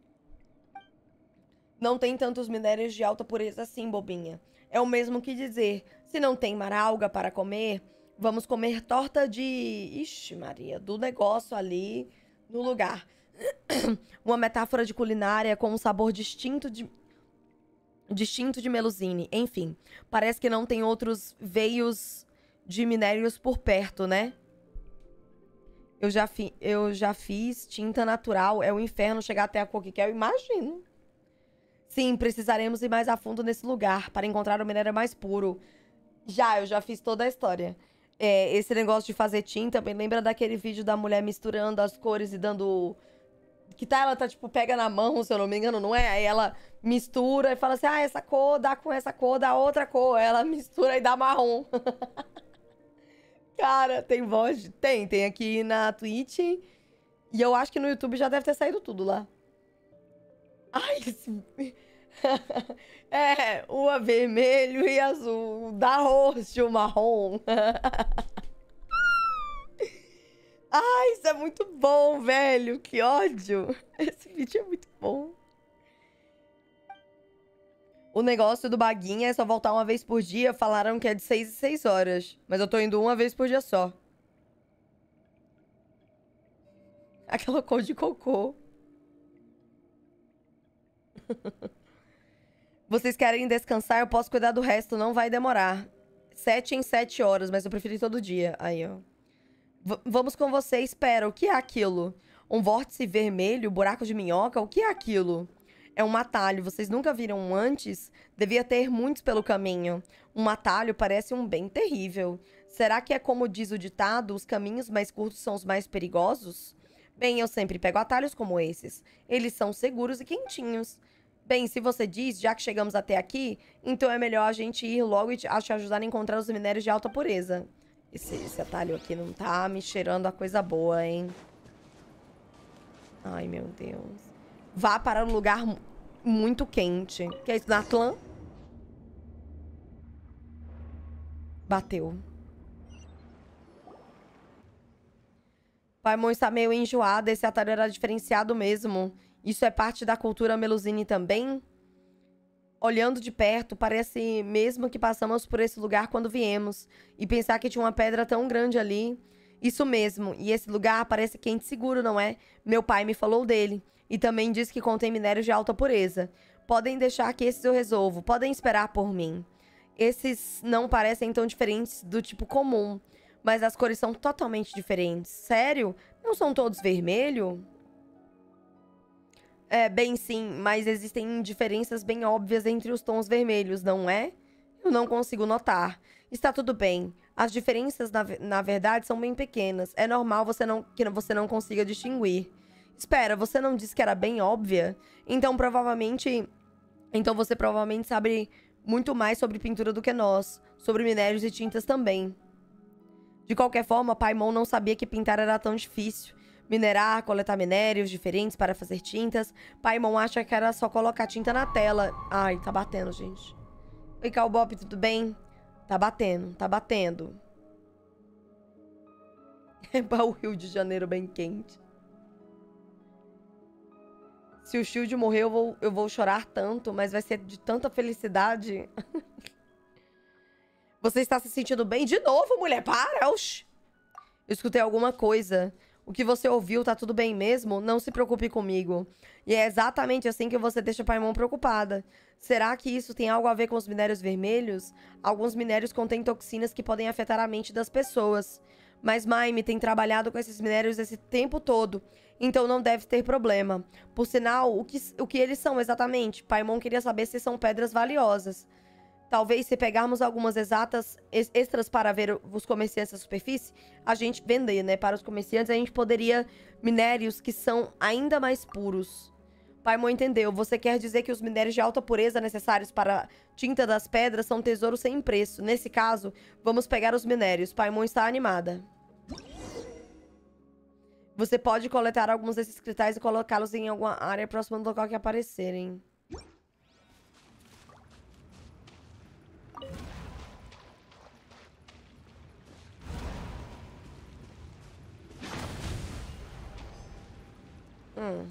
Não tem tantos minérios de alta pureza assim, bobinha. É o mesmo que dizer, se não tem maralga para comer, vamos comer torta de... Ixi, Maria, do negócio ali no lugar. Uma metáfora de culinária com um sabor distinto de... distinto de melusine. Enfim, parece que não tem outros veios de minérios por perto, né? Eu já, fi... Eu já fiz tinta natural. É o inferno chegar até a cor que quer, eu imagino. Sim, precisaremos ir mais a fundo nesse lugar para encontrar o minério mais puro. Já, eu já fiz toda a história. É, esse negócio de fazer tinta, me lembra daquele vídeo da mulher misturando as cores e dando... Que tá, ela tá, tipo, pega na mão, se eu não me engano, não é? Aí ela mistura e fala assim, ah, essa cor dá com essa cor, dá outra cor. Aí ela mistura e dá marrom. Cara, tem voz? De... Tem, tem aqui na Twitch. E eu acho que no YouTube já deve ter saído tudo lá. Ai, esse... É, uma vermelho e azul. Da roxo, marrom. Ai, isso é muito bom, velho. Que ódio. Esse vídeo é muito bom. O negócio do baguinha é só voltar uma vez por dia. Falaram que é de seis em seis horas. Mas eu tô indo uma vez por dia só. Aquela cor de cocô. Vocês querem descansar? Eu posso cuidar do resto. Não vai demorar. Sete em sete horas, mas eu preferi todo dia. Aí, ó. V vamos com você. Espera. O que é aquilo? Um vórtice vermelho? Buraco de minhoca? O que é aquilo? É um atalho. Vocês nunca viram um antes? Devia ter muitos pelo caminho. Um atalho parece um bem terrível. Será que é como diz o ditado? Os caminhos mais curtos são os mais perigosos? Bem, eu sempre pego atalhos como esses. Eles são seguros e quentinhos. Bem, se você diz, já que chegamos até aqui, então é melhor a gente ir logo e te, a te ajudar a encontrar os minérios de alta pureza. Esse, esse atalho aqui não tá me cheirando a coisa boa, hein? Ai, meu Deus. Vá para um lugar muito quente. Que é isso, Natlan? Bateu. Paimon está meio enjoado. Esse atalho era diferenciado mesmo. Isso é parte da cultura Melusine também? Olhando de perto, parece mesmo que passamos por esse lugar quando viemos. E pensar que tinha uma pedra tão grande ali. Isso mesmo. E esse lugar parece quente e seguro, não é? Meu pai me falou dele. E também diz que contém minérios de alta pureza. Podem deixar que esses eu resolvo. Podem esperar por mim. Esses não parecem tão diferentes do tipo comum. Mas as cores são totalmente diferentes. Sério? Não são todos vermelho? É, bem sim, mas existem diferenças bem óbvias entre os tons vermelhos, não é? Eu não consigo notar. Está tudo bem. As diferenças, na, na verdade, são bem pequenas. É normal você não, que você não consiga distinguir. Espera, você não disse que era bem óbvia? Então, provavelmente... Então, você provavelmente sabe muito mais sobre pintura do que nós. Sobre minérios e tintas também. De qualquer forma, Paimon não sabia que pintar era tão difícil. Minerar, coletar minérios diferentes para fazer tintas. Paimon acha que era só colocar tinta na tela. Ai, tá batendo, gente. Oi, Cowbop, tudo bem? Tá batendo, tá batendo. É o Rio de Janeiro bem quente. Se o Shield morrer, eu vou, eu vou chorar tanto, mas vai ser de tanta felicidade. Você está se sentindo bem? De novo, mulher, para! Oxi. Eu escutei alguma coisa. O que você ouviu tá tudo bem mesmo? Não se preocupe comigo. E é exatamente assim que você deixa Paimon preocupada. Será que isso tem algo a ver com os minérios vermelhos? Alguns minérios contêm toxinas que podem afetar a mente das pessoas. Mas Maime tem trabalhado com esses minérios esse tempo todo. Então não deve ter problema. Por sinal, o que, o que eles são exatamente? Paimon queria saber se são pedras valiosas. Talvez se pegarmos algumas exatas extras para ver os comerciantes da superfície, a gente vender, né? Para os comerciantes, a gente poderia minérios que são ainda mais puros. Paimon entendeu. Você quer dizer que os minérios de alta pureza necessários para a tinta das pedras são tesouros sem preço. Nesse caso, vamos pegar os minérios. Paimon está animada. Você pode coletar alguns desses cristais e colocá-los em alguma área próxima do local que aparecerem. Hum.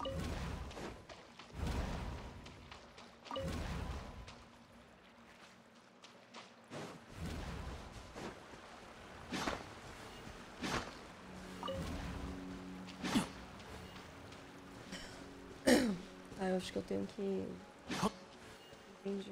Ah, eu acho que eu tenho que... Entendi.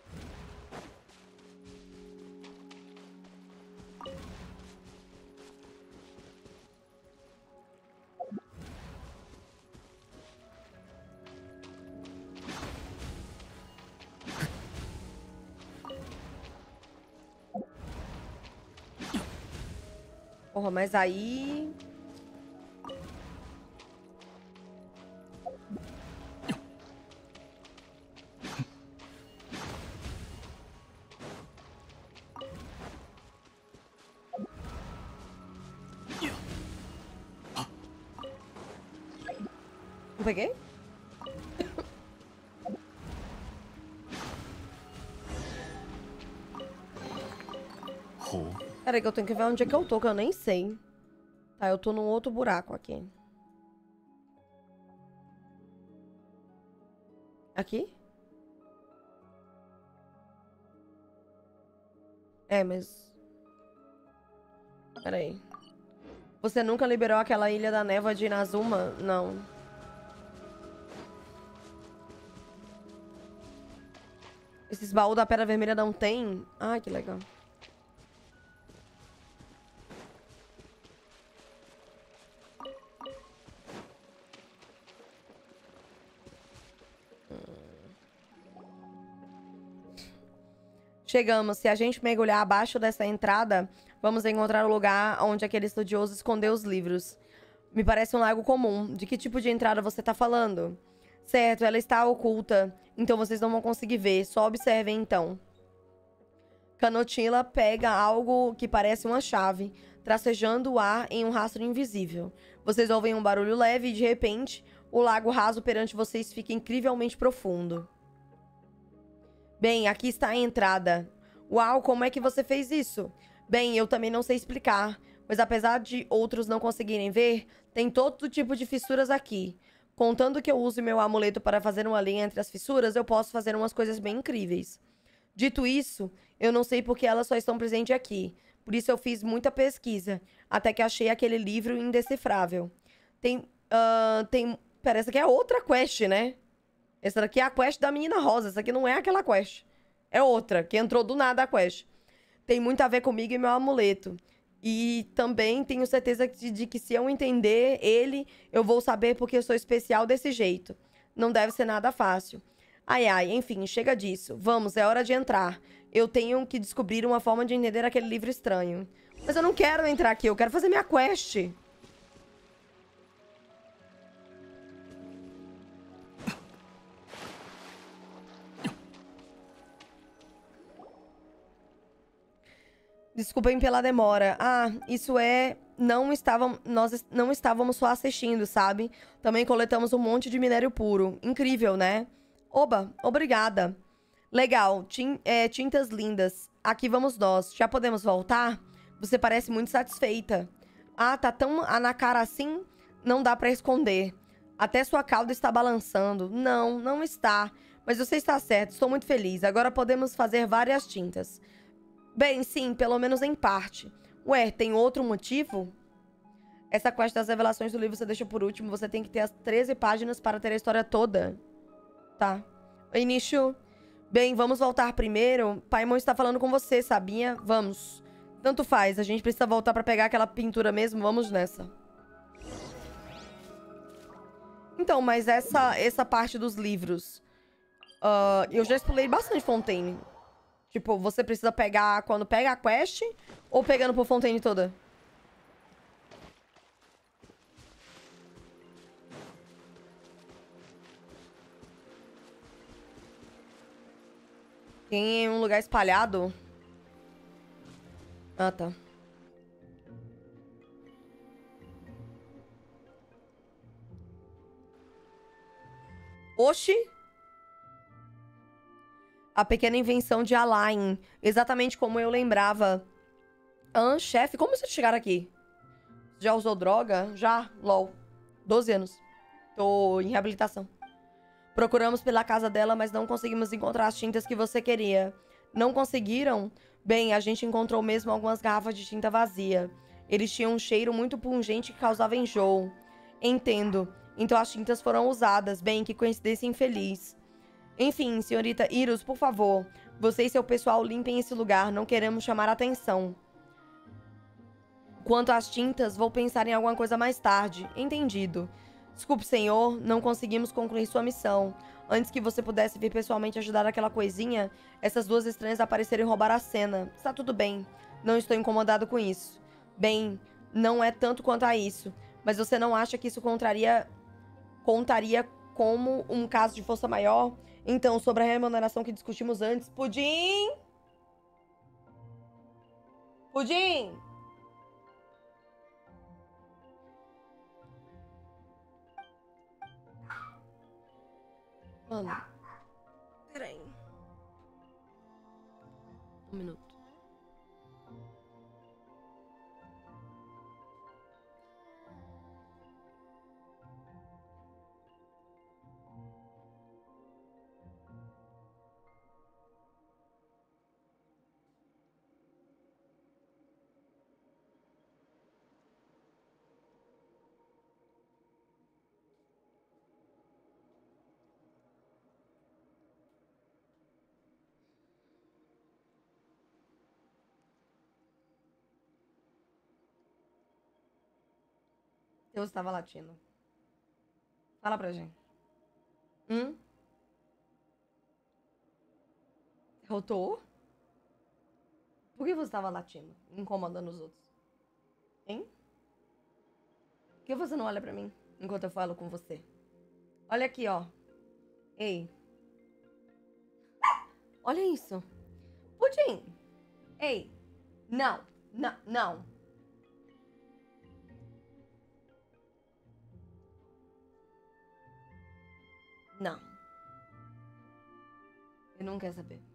Porra, mas aí... Não peguei? Peraí que eu tenho que ver onde é que eu tô, que eu nem sei. Tá, eu tô num outro buraco aqui. Aqui? É, mas... Pera aí. Você nunca liberou aquela ilha da névoa de Inazuma? Não. Esses baús da Pedra Vermelha não tem? Ai, que legal. Chegamos. Se a gente mergulhar abaixo dessa entrada, vamos encontrar o lugar onde aquele estudioso escondeu os livros. Me parece um lago comum. De que tipo de entrada você tá falando? Certo, ela está oculta. Então vocês não vão conseguir ver. Só observem, então. Canotila pega algo que parece uma chave, tracejando o ar em um rastro invisível. Vocês ouvem um barulho leve e, de repente, o lago raso perante vocês fica incrivelmente profundo. Bem, aqui está a entrada. Uau, como é que você fez isso? Bem, eu também não sei explicar, mas apesar de outros não conseguirem ver, tem todo tipo de fissuras aqui. Contando que eu use meu amuleto para fazer uma linha entre as fissuras, eu posso fazer umas coisas bem incríveis. Dito isso, eu não sei porque elas só estão presentes aqui. Por isso eu fiz muita pesquisa, até que achei aquele livro indecifrável. Tem... Uh, tem... Pera, essa aqui é outra quest, né? Essa daqui é a quest da menina rosa. Essa aqui não é aquela quest. É outra, que entrou do nada a quest. Tem muito a ver comigo e meu amuleto. E também tenho certeza de, de que se eu entender ele, eu vou saber porque eu sou especial desse jeito. Não deve ser nada fácil. Ai, ai, enfim, chega disso. Vamos, é hora de entrar. Eu tenho que descobrir uma forma de entender aquele livro estranho. Mas eu não quero entrar aqui, eu quero fazer minha quest. Desculpem pela demora. Ah, isso é... Não estavam... Nós não estávamos só assistindo, sabe? Também coletamos um monte de minério puro. Incrível, né? Oba, obrigada. Legal. Tin, é, tintas lindas. Aqui vamos nós. Já podemos voltar? Você parece muito satisfeita. Ah, tá tão na cara assim? Não dá pra esconder. Até sua cauda está balançando. Não, não está. Mas você está certo. Estou muito feliz. Agora podemos fazer várias tintas. Bem, sim, pelo menos em parte. Ué, tem outro motivo? Essa quest das revelações do livro você deixa por último. Você tem que ter as treze páginas para ter a história toda. Tá. Oi, Nishu. Bem, vamos voltar primeiro. Paimon está falando com você, sabia? Vamos. Tanto faz, a gente precisa voltar para pegar aquela pintura mesmo. Vamos nessa. Então, mas essa, essa parte dos livros... Uh, eu já explorei bastante Fontaine. Tipo, você precisa pegar quando pega a quest ou pegando por Fontaine toda? Tem um lugar espalhado? Ah, tá. Oxi! A pequena invenção de Alain. Exatamente como eu lembrava. Ah, chefe, como vocês chegaram aqui? Já usou droga? Já, lol. doze anos. Tô em reabilitação. Procuramos pela casa dela, mas não conseguimos encontrar as tintas que você queria. Não conseguiram? Bem, a gente encontrou mesmo algumas garrafas de tinta vazia. Eles tinham um cheiro muito pungente que causava enjoo. Entendo. Então as tintas foram usadas. Bem, que coincidência infeliz. Enfim, senhorita Irus, por favor. Você e seu pessoal limpem esse lugar. Não queremos chamar atenção. Quanto às tintas, vou pensar em alguma coisa mais tarde. Entendido. Desculpe, senhor. Não conseguimos concluir sua missão. Antes que você pudesse vir pessoalmente ajudar aquela coisinha, essas duas estranhas apareceram e roubaram a cena. Está tudo bem. Não estou incomodado com isso. Bem, não é tanto quanto a isso. Mas você não acha que isso contaria, contaria como um caso de força maior? Então, sobre a remuneração que discutimos antes... Pudim! Pudim! Mano. Peraí. Um minuto. Eu estava latindo. Fala pra gente. Hum? Eu tô? Por que você estava latindo? Incomodando os outros? Hein? Por que você não olha pra mim enquanto eu falo com você? Olha aqui, ó. Ei. Olha isso. Pudim. Ei. Não. Não. Não. Não. Eu não quero saber.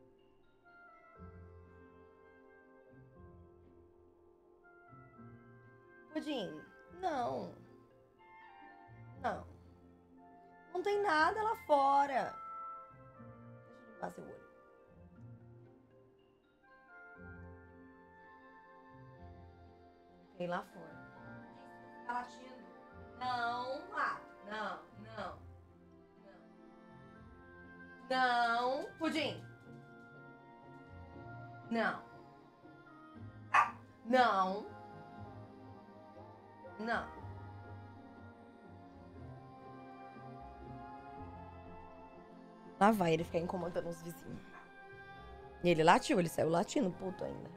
Pudim. Não. Não. Não tem nada lá fora. Deixa eu limpar seu olho. Tem lá fora. Tá latindo? Não, lá. Não, não. Não. Não. Pudim. Não. Não. Não. Lá vai ele ficar incomodando os vizinhos. E ele latiu, ele saiu latindo, puto ainda.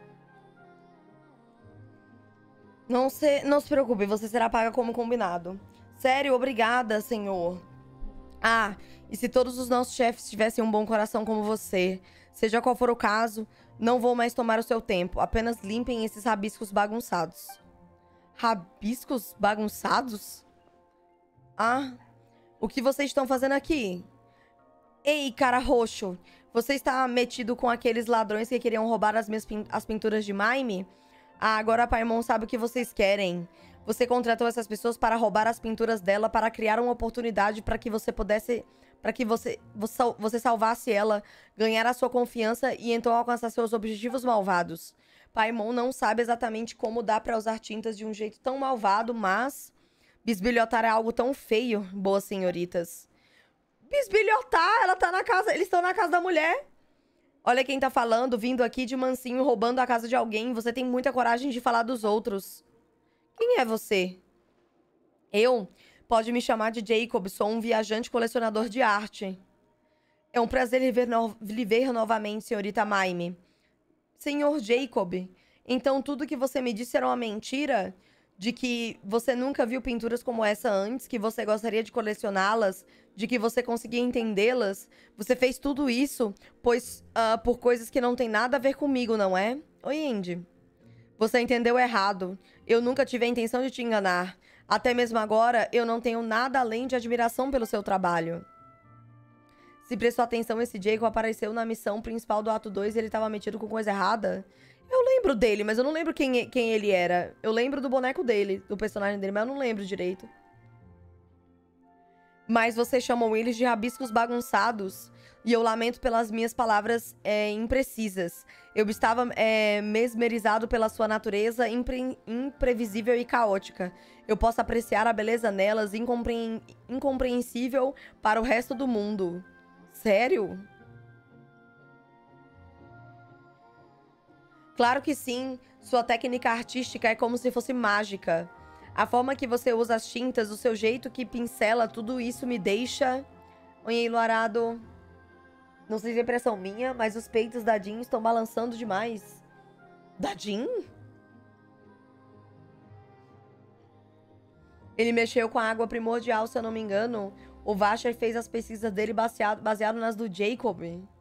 Não se, não se preocupe, você será paga como combinado. Sério, obrigada, senhor. Ah, e se todos os nossos chefes tivessem um bom coração como você, seja qual for o caso, não vou mais tomar o seu tempo. Apenas limpem esses rabiscos bagunçados. Rabiscos bagunçados? Ah, o que vocês estão fazendo aqui? Ei, cara roxo, você está metido com aqueles ladrões que queriam roubar as minhas pin as pinturas de Maime? Ah, agora a Paimon sabe o que vocês querem. Você contratou essas pessoas para roubar as pinturas dela, para criar uma oportunidade para que você pudesse... para que você, você, você salvasse ela, ganhar a sua confiança e então alcançar seus objetivos malvados. Paimon não sabe exatamente como dá para usar tintas de um jeito tão malvado, mas... bisbilhotar é algo tão feio, boas senhoritas. Bisbilhotar, ela tá na casa, eles estão na casa da mulher. Olha quem tá falando, vindo aqui de mansinho, roubando a casa de alguém. Você tem muita coragem de falar dos outros. Quem é você? Eu? Pode me chamar de Jacob, sou um viajante colecionador de arte. É um prazer lhe ver, no... lhe ver novamente, senhorita Maime. Senhor Jacob, então tudo que você me disse era uma mentira? De que você nunca viu pinturas como essa antes, que você gostaria de colecioná-las, de que você conseguia entendê-las? Você fez tudo isso pois, uh, por coisas que não tem nada a ver comigo, não é? Oi, Andy. Você entendeu errado. Eu nunca tive a intenção de te enganar. Até mesmo agora, eu não tenho nada além de admiração pelo seu trabalho. Se prestou atenção, esse Jacob apareceu na missão principal do ato dois e ele estava metido com coisa errada? Eu lembro dele, mas eu não lembro quem, quem ele era. Eu lembro do boneco dele, do personagem dele, mas eu não lembro direito. Mas você chamou eles de rabiscos bagunçados. E eu lamento pelas minhas palavras é, imprecisas. Eu estava é, mesmerizado pela sua natureza impre imprevisível e caótica. Eu posso apreciar a beleza nelas, incompre incompreensível para o resto do mundo. Sério? Claro que sim, sua técnica artística é como se fosse mágica. A forma que você usa as tintas, o seu jeito que pincela, tudo isso me deixa... Oi, Luarado. Não sei se é impressão minha, mas os peitos da Jean estão balançando demais. Da Jean? Ele mexeu com a água primordial, se eu não me engano. O Vasher fez as pesquisas dele baseado, baseado nas do Jacob.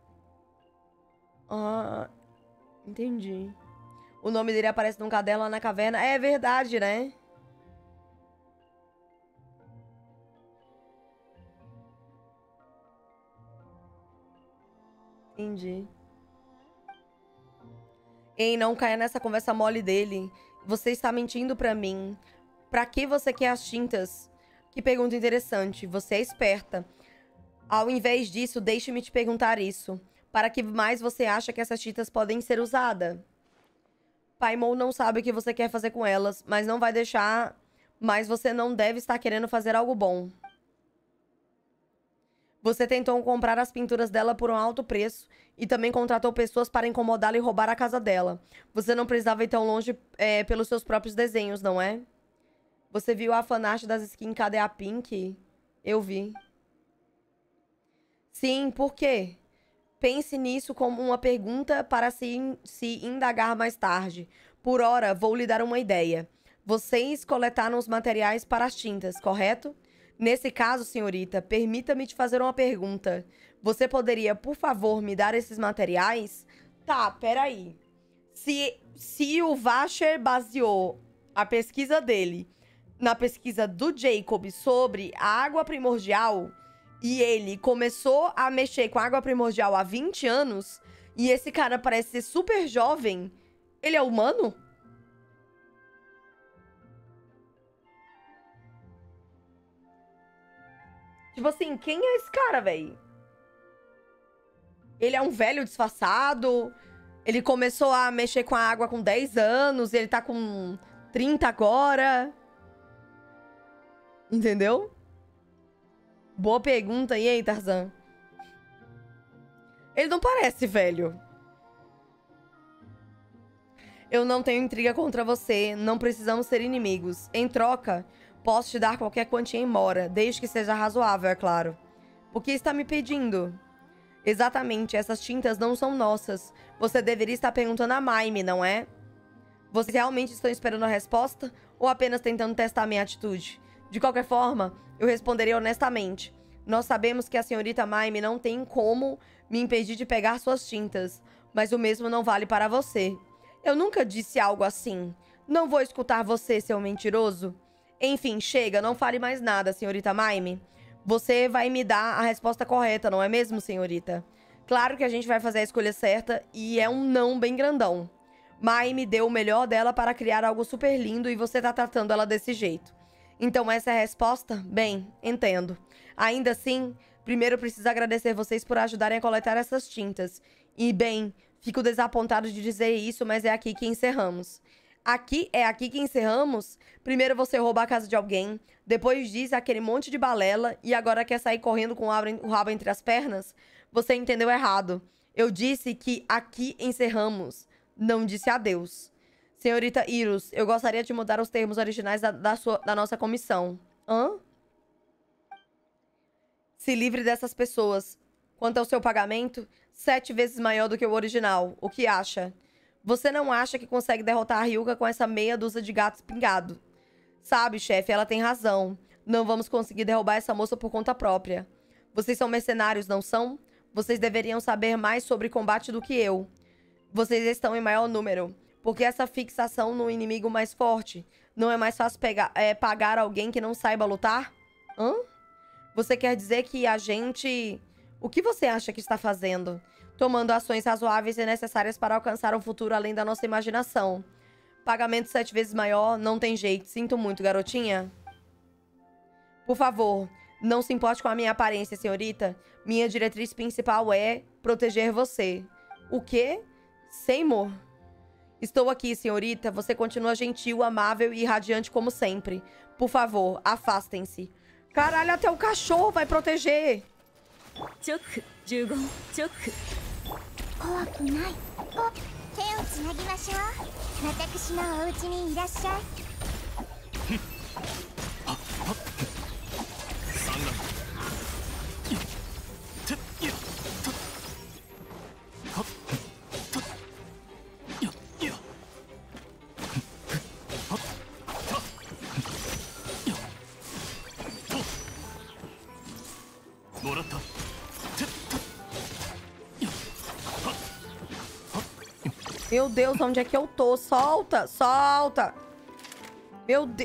Ah... Entendi. O nome dele aparece num caderno lá na caverna. É verdade, né? Entendi. Ei, não caia nessa conversa mole dele. Você está mentindo pra mim. Pra que você quer as tintas? Que pergunta interessante. Você é esperta. Ao invés disso, deixe-me te perguntar isso. Para que mais você acha que essas tintas podem ser usadas? Paimon não sabe o que você quer fazer com elas, mas não vai deixar... Mas você não deve estar querendo fazer algo bom. Você tentou comprar as pinturas dela por um alto preço e também contratou pessoas para incomodá-la e roubar a casa dela. Você não precisava ir tão longe é, pelos seus próprios desenhos, não é? Você viu a fanart das skins Cadê a Pink? Eu vi. Sim, por quê? Pense nisso como uma pergunta para se, se indagar mais tarde. Por ora, vou lhe dar uma ideia. Vocês coletaram os materiais para as tintas, correto? Nesse caso, senhorita, permita-me te fazer uma pergunta. Você poderia, por favor, me dar esses materiais? Tá, peraí. Se, se o Vasher baseou a pesquisa dele na pesquisa do Jacob sobre a água primordial e ele começou a mexer com a água primordial há vinte anos e esse cara parece ser super jovem, ele é humano? Tipo assim, quem é esse cara, velho? Ele é um velho disfarçado? Ele começou a mexer com a água com dez anos, ele tá com trinta agora? Entendeu? Boa pergunta. E aí, Tarzan? Ele não parece velho. Eu não tenho intriga contra você. Não precisamos ser inimigos. Em troca, posso te dar qualquer quantia em mora, desde que seja razoável, é claro. Por que está me pedindo? Exatamente, essas tintas não são nossas. Você deveria estar perguntando a Maime, não é? Vocês realmente estão esperando a resposta? Ou apenas tentando testar minha atitude? De qualquer forma, eu responderei honestamente. Nós sabemos que a senhorita Maime não tem como me impedir de pegar suas tintas, mas o mesmo não vale para você. Eu nunca disse algo assim. Não vou escutar você, seu mentiroso. Enfim, chega, não fale mais nada, senhorita Maime. Você vai me dar a resposta correta, não é mesmo, senhorita? Claro que a gente vai fazer a escolha certa e é um não bem grandão. Maime deu o melhor dela para criar algo super lindo e você tá tratando ela desse jeito. Então essa é a resposta? Bem, entendo. Ainda assim, primeiro preciso agradecer vocês por ajudarem a coletar essas tintas. E, bem, fico desapontado de dizer isso, mas é aqui que encerramos. Aqui é aqui que encerramos? Primeiro você rouba a casa de alguém, depois diz aquele monte de balela e agora quer sair correndo com o rabo entre as pernas? Você entendeu errado. Eu disse que aqui encerramos, não disse adeus. Senhorita Irus, eu gostaria de mudar os termos originais da, da, sua, da nossa comissão. Hã? Se livre dessas pessoas. Quanto ao seu pagamento, sete vezes maior do que o original. O que acha? Você não acha que consegue derrotar a Ryuga com essa meia dúzia de gatos pingados? Sabe, chefe, ela tem razão. Não vamos conseguir derrubar essa moça por conta própria. Vocês são mercenários, não são? Vocês deveriam saber mais sobre combate do que eu. Vocês estão em maior número. Porque essa fixação no inimigo mais forte? Não é mais fácil pegar, é, pagar alguém que não saiba lutar? Hã? Você quer dizer que a gente... O que você acha que está fazendo? Tomando ações razoáveis e necessárias para alcançar um futuro além da nossa imaginação. Pagamento sete vezes maior, não tem jeito. Sinto muito, garotinha. Por favor, não se importe com a minha aparência, senhorita. Minha diretriz principal é proteger você. O quê? Seymour? Estou aqui, senhorita. Você continua gentil, amável e radiante como sempre. Por favor, afastem-se. Caralho, até o cachorro vai proteger. チョックじゅうごチョック怖くないお手をつなぎましょう私のお家にいらっしゃいもらった Meu Deus, onde é que eu tô? Solta, solta. Meu Deus.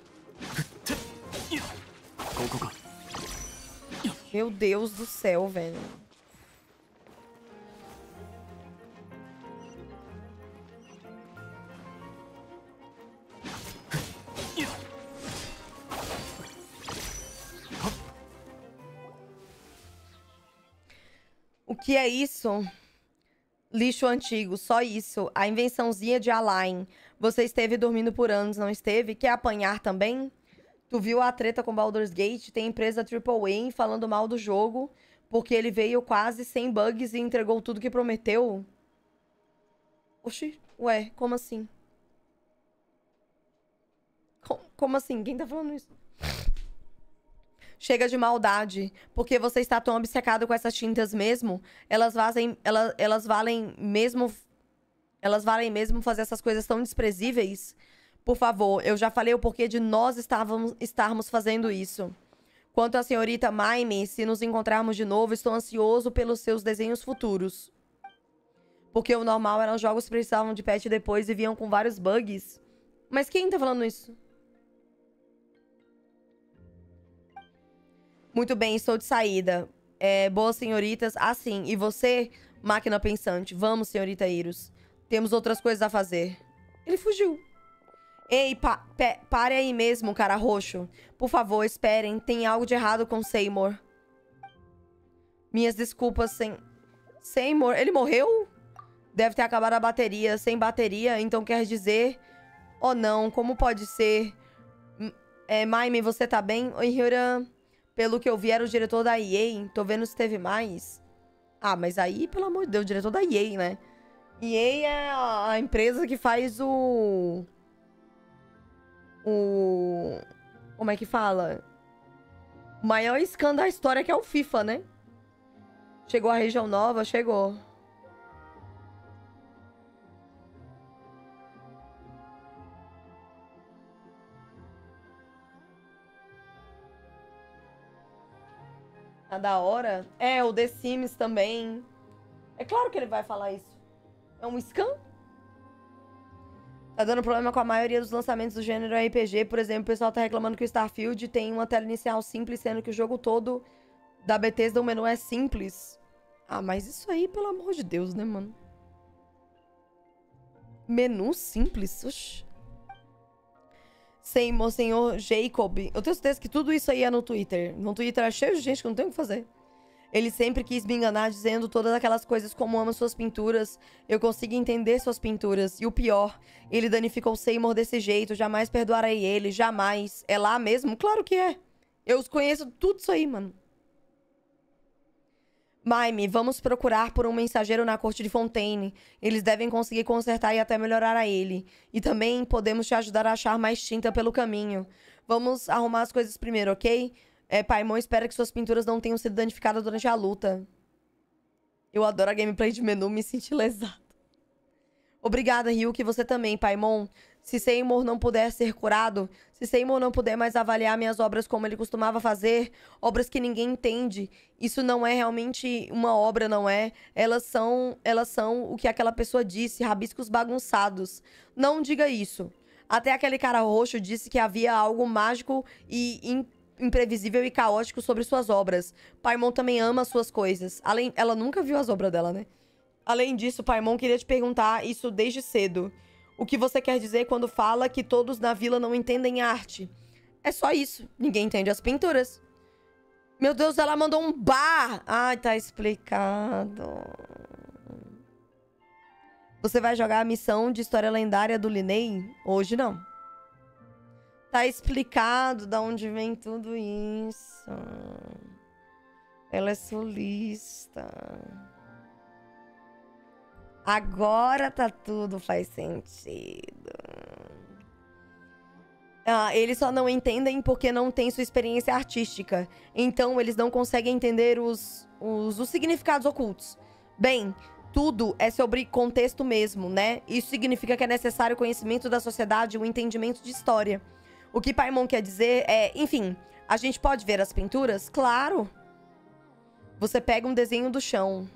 Meu Deus do céu, velho. O que é isso? Lixo antigo, só isso. A invençãozinha de Alain. Você esteve dormindo por anos, não esteve? Quer apanhar também? Tu viu a treta com Baldur's Gate? Tem empresa Triple A falando mal do jogo porque ele veio quase sem bugs e entregou tudo que prometeu? Oxi, ué, como assim? Como, Como assim? Quem tá falando isso? Chega de maldade. Porque você está tão obcecado com essas tintas mesmo. Elas vazem, elas, elas valem mesmo... Elas valem mesmo fazer essas coisas tão desprezíveis? Por favor, eu já falei o porquê de nós estávamos, estarmos fazendo isso. Quanto à senhorita Maime, se nos encontrarmos de novo, estou ansioso pelos seus desenhos futuros. Porque o normal eram jogos que precisavam de patch depois e vinham com vários bugs. Mas quem tá falando isso? Muito bem, estou de saída. É, boas senhoritas. Ah, sim. E você, máquina pensante? Vamos, senhorita Iros. Temos outras coisas a fazer. Ele fugiu. Ei, pa pe pare aí mesmo, cara roxo. Por favor, esperem. Tem algo de errado com Seymour. Minhas desculpas, sem... Seymour, ele morreu? Deve ter acabado a bateria. Sem bateria, então quer dizer... Oh, não. Como pode ser? É, Maime, você tá bem? Oi, Hira. Pelo que eu vi, era o diretor da E A. Tô vendo se teve mais. Ah, mas aí, pelo amor de Deus, o diretor da E A, né? E A é a, a empresa que faz o... O... Como é que fala? O maior escândalo da história que é o FIFA, né? Chegou a região nova? Chegou. Tá da hora? É, o The Sims também. É claro que ele vai falar isso. É um scam? Tá dando problema com a maioria dos lançamentos do gênero R P G. Por exemplo, o pessoal tá reclamando que o Starfield tem uma tela inicial simples, sendo que o jogo todo da Bethesda, o menu é simples. Ah, mas isso aí, pelo amor de Deus, né, mano? Menu simples? Oxi. Senhor, senhor Jacob. Eu tenho certeza que tudo isso aí é no Twitter. No Twitter é cheio de gente que não tem o que fazer. Ele sempre quis me enganar dizendo todas aquelas coisas como ama suas pinturas. Eu consigo entender suas pinturas. E o pior, ele danificou Seymour desse jeito. Jamais perdoarei ele. Jamais. É lá mesmo? Claro que é. Eu os conheço tudo isso aí, mano. Maime, vamos procurar por um mensageiro na corte de Fontaine. Eles devem conseguir consertar e até melhorar a ele. E também podemos te ajudar a achar mais tinta pelo caminho. Vamos arrumar as coisas primeiro, ok? É, Paimon espera que suas pinturas não tenham sido danificadas durante a luta. Eu adoro a gameplay de menu, me senti lesado. Obrigada, Ryuki, você também, Paimon. Se Seymour não puder ser curado, se Seymour não puder mais avaliar minhas obras como ele costumava fazer, obras que ninguém entende, isso não é realmente uma obra, não é? Elas são, elas são o que aquela pessoa disse, rabiscos bagunçados. Não diga isso. Até aquele cara roxo disse que havia algo mágico e imprevisível e caótico sobre suas obras. Paimon também ama suas coisas. Além, ela nunca viu as obras dela, né? Além disso, Paimon queria te perguntar isso desde cedo. O que você quer dizer quando fala que todos na vila não entendem arte? É só isso. Ninguém entende as pinturas. Meu Deus, ela mandou um bar. Ai, tá explicado. Você vai jogar a missão de história lendária do Linney? Hoje não. Tá explicado de onde vem tudo isso. Ela é sulista. Agora tá tudo faz sentido. Ah, eles só não entendem porque não tem sua experiência artística. Então, eles não conseguem entender os, os, os significados ocultos. Bem, tudo é sobre contexto mesmo, né? Isso significa que é necessário o conhecimento da sociedade e o entendimento de história. O que Paimon quer dizer é... Enfim, a gente pode ver as pinturas? Claro! Você pega um desenho do chão...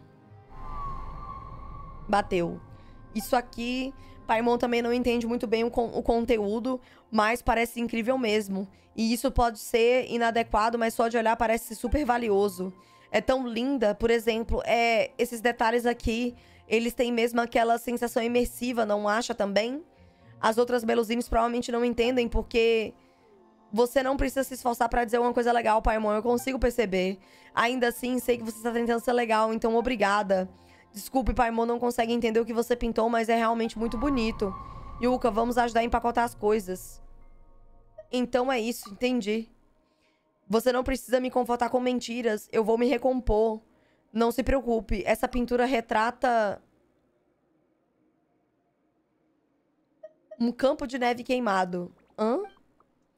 Bateu. Isso aqui, Paimon também não entende muito bem o, con o conteúdo, mas parece incrível mesmo. E isso pode ser inadequado, mas só de olhar parece super valioso. É tão linda, por exemplo, é, esses detalhes aqui, eles têm mesmo aquela sensação imersiva, não acha também? As outras melusines provavelmente não entendem, porque você não precisa se esforçar pra dizer uma coisa legal, Paimon, eu consigo perceber. Ainda assim, sei que você está tentando ser legal, então obrigada. Desculpe, Paimon não consegue entender o que você pintou, mas é realmente muito bonito. Yuka, vamos ajudar a empacotar as coisas. Então é isso, entendi. Você não precisa me confortar com mentiras. Eu vou me recompor. Não se preocupe. Essa pintura retrata... um campo de neve queimado. Hã?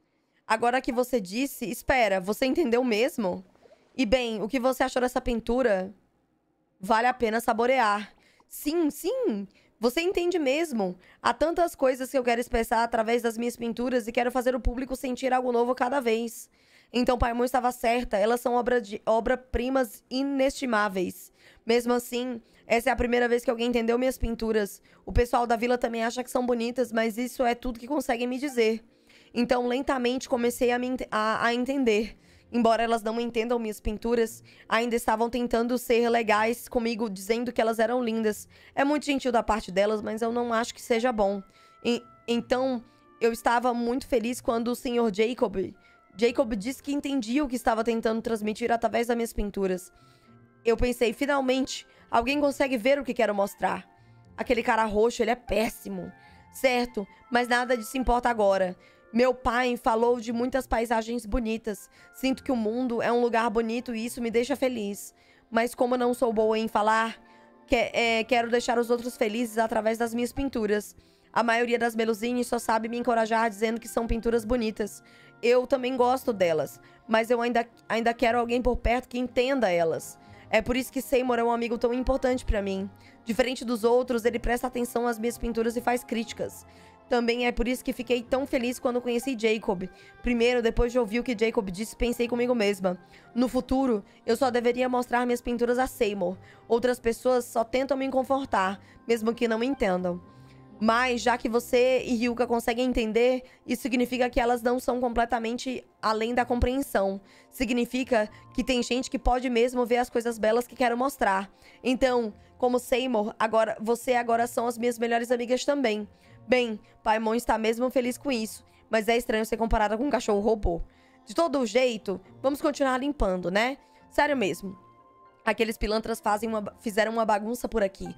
Agora que você disse... Espera, você entendeu mesmo? E bem, o que você achou dessa pintura? Vale a pena saborear. Sim, sim, você entende mesmo. Há tantas coisas que eu quero expressar através das minhas pinturas e quero fazer o público sentir algo novo cada vez. Então Paimon estava certa, elas são obra de, obra-primas inestimáveis. Mesmo assim, essa é a primeira vez que alguém entendeu minhas pinturas. O pessoal da vila também acha que são bonitas, mas isso é tudo que conseguem me dizer. Então, lentamente, comecei a, me, a, a entender. Embora elas não entendam minhas pinturas, ainda estavam tentando ser legais comigo, dizendo que elas eram lindas. É muito gentil da parte delas, mas eu não acho que seja bom. E, então, eu estava muito feliz quando o senhor Jacob... Jacob disse que entendia o que estava tentando transmitir através das minhas pinturas. Eu pensei, finalmente, alguém consegue ver o que quero mostrar. Aquele cara roxo, ele é péssimo. Certo, mas nada disso importa agora. Meu pai falou de muitas paisagens bonitas. Sinto que o mundo é um lugar bonito e isso me deixa feliz. Mas como não sou boa em falar, que, é, quero deixar os outros felizes através das minhas pinturas. A maioria das Melusine só sabe me encorajar dizendo que são pinturas bonitas. Eu também gosto delas, mas eu ainda, ainda quero alguém por perto que entenda elas. É por isso que Seymour é um amigo tão importante pra mim. Diferente dos outros, ele presta atenção às minhas pinturas e faz críticas. Também é por isso que fiquei tão feliz quando conheci Jacob. Primeiro, depois de ouvir o que Jacob disse, pensei comigo mesma. No futuro, eu só deveria mostrar minhas pinturas a Seymour. Outras pessoas só tentam me confortar, mesmo que não me entendam. Mas, já que você e Ryuka conseguem entender, isso significa que elas não são completamente além da compreensão. Significa que tem gente que pode mesmo ver as coisas belas que quero mostrar. Então, como Seymour, agora, você agora são as minhas melhores amigas também. Bem, Paimon está mesmo feliz com isso, mas é estranho ser comparada com um cachorro robô. De todo jeito, vamos continuar limpando, né? Sério mesmo. Aqueles pilantras fazem uma, fizeram uma bagunça por aqui.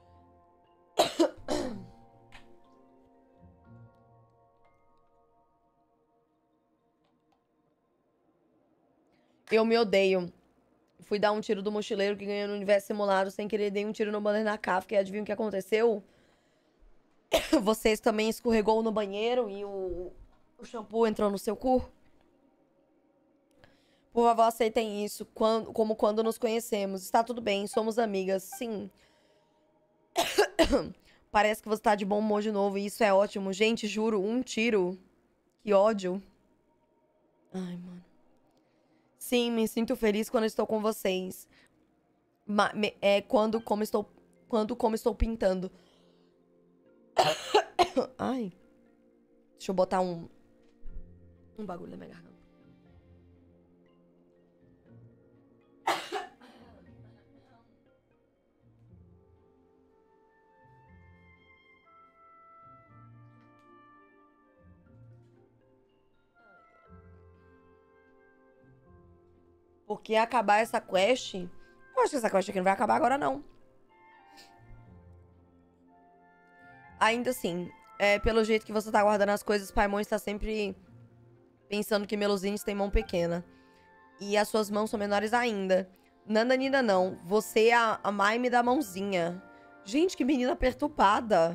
Eu me odeio. Fui dar um tiro do mochileiro que ganhou no universo simulado sem querer, dei um tiro no banner na Kafka e adivinha o que aconteceu? Vocês também escorregou no banheiro e o, o shampoo entrou no seu cu? Por favor, aceitem isso, quando, como quando nos conhecemos. Está tudo bem, somos amigas, sim. Parece que você tá de bom humor de novo e isso é ótimo. Gente, juro, um tiro. Que ódio. Ai, mano. Sim, me sinto feliz quando estou com vocês. Ma me, é quando como estou quando como estou pintando. Ai. Deixa eu botar um um bagulho na minha garganta. Porque acabar essa quest... Eu acho que essa quest aqui não vai acabar agora, não. Ainda assim, é, pelo jeito que você tá guardando as coisas, Paimon está sempre pensando que Melusines tem mão pequena. E as suas mãos são menores ainda. Nananina não. Você é a, a Maime da mãozinha. Gente, que menina perturbada.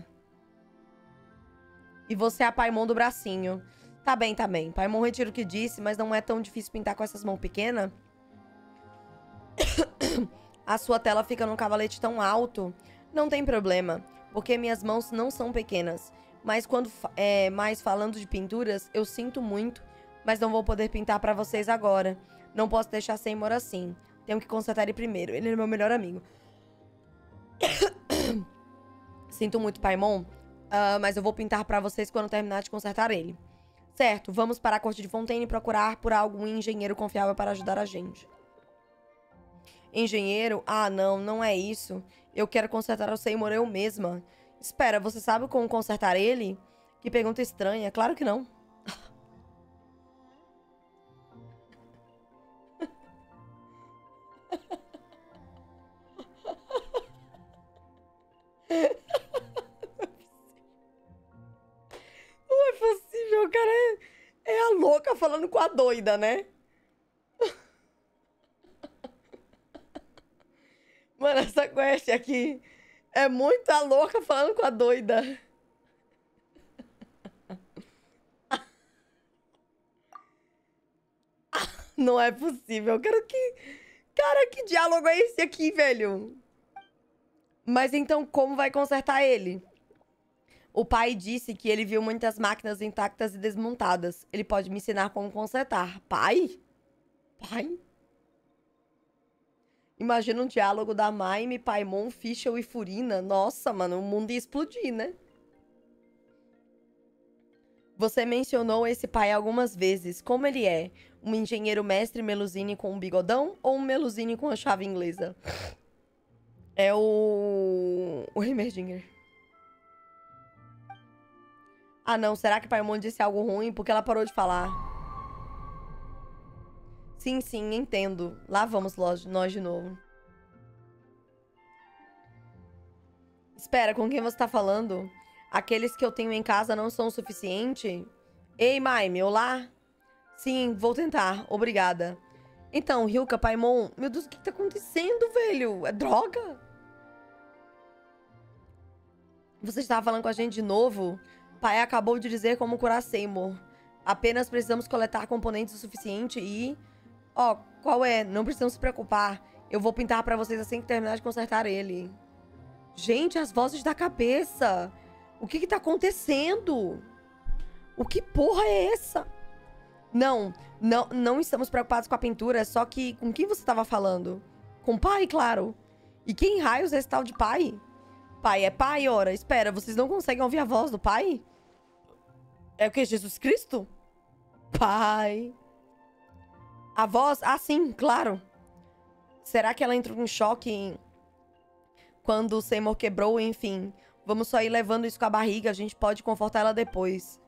E você é a Paimon do bracinho. Tá bem, tá bem. Paimon retira o que disse, mas não é tão difícil pintar com essas mãos pequenas. A sua tela fica num cavalete tão alto. Não tem problema, porque minhas mãos não são pequenas. Mas quando é, mais falando de pinturas, eu sinto muito, mas não vou poder pintar pra vocês agora. Não posso deixar Seymour assim. Tenho que consertar ele primeiro. Ele é meu melhor amigo. Sinto muito, Paimon, uh, mas eu vou pintar pra vocês quando terminar de consertar ele. Certo, vamos para a corte de Fontaine e procurar por algum engenheiro confiável para ajudar a gente. Engenheiro? Ah, não, não é isso. Eu quero consertar o Seymour eu mesma. Espera, você sabe como consertar ele? Que pergunta estranha. Claro que não. Não é possível, o cara é, é a louca falando com a doida, né? Mano, essa quest aqui é muito a louca falando com a doida. Não é possível. Cara, que... Cara, que diálogo é esse aqui, velho? Mas então, como vai consertar ele? O pai disse que ele viu muitas máquinas intactas e desmontadas. Ele pode me ensinar como consertar. Pai? Pai? Imagina um diálogo da Maime, Paimon, Fischl e Furina. Nossa, mano, o mundo ia explodir, né? Você mencionou esse pai algumas vezes. Como ele é? Um engenheiro mestre Melusine com um bigodão ou um Melusine com a chave inglesa? É o... o Heimerdinger. Ah, não. Será que Paimon disse algo ruim? Porque ela parou de falar. Sim, sim, entendo. Lá vamos nós de novo. Espera, com quem você tá falando? Aqueles que eu tenho em casa não são o suficiente? Ei, Maime, olá? Sim, vou tentar. Obrigada. Então, Ryuka, Paimon... Meu Deus, o que tá acontecendo, velho? É droga? Você estava falando com a gente de novo? Pai acabou de dizer como curar Seymour. Apenas precisamos coletar componentes o suficiente e... Ó, oh, qual é? Não precisamos se preocupar. Eu vou pintar pra vocês assim que terminar de consertar ele. Gente, as vozes da cabeça. O que que tá acontecendo? O que porra é essa? Não, não, não estamos preocupados com a pintura, só que com quem você estava falando? Com o pai, claro. E quem raios é esse tal de pai? Pai é pai, ora. Espera, vocês não conseguem ouvir a voz do pai? É o que? Jesus Cristo? Pai... A voz? Ah, sim, claro. Será que ela entrou em choque quando o Seymour quebrou? Enfim, vamos só ir levando isso com a barriga. A gente pode confortar ela depois.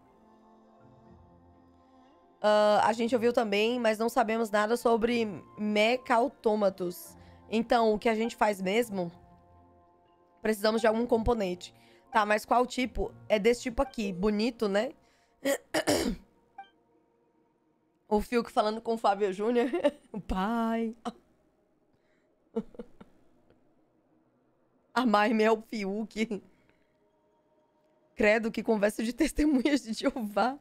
Uh, a gente ouviu também, mas não sabemos nada sobre mecautômatos. Então, o que a gente faz mesmo? Precisamos de algum componente. Tá, mas qual tipo? É desse tipo aqui. Bonito, né? O Fiuk falando com o Fábio Júnior. O pai. A Maime é o Fiuk. Credo, que conversa de testemunhas de Jeová.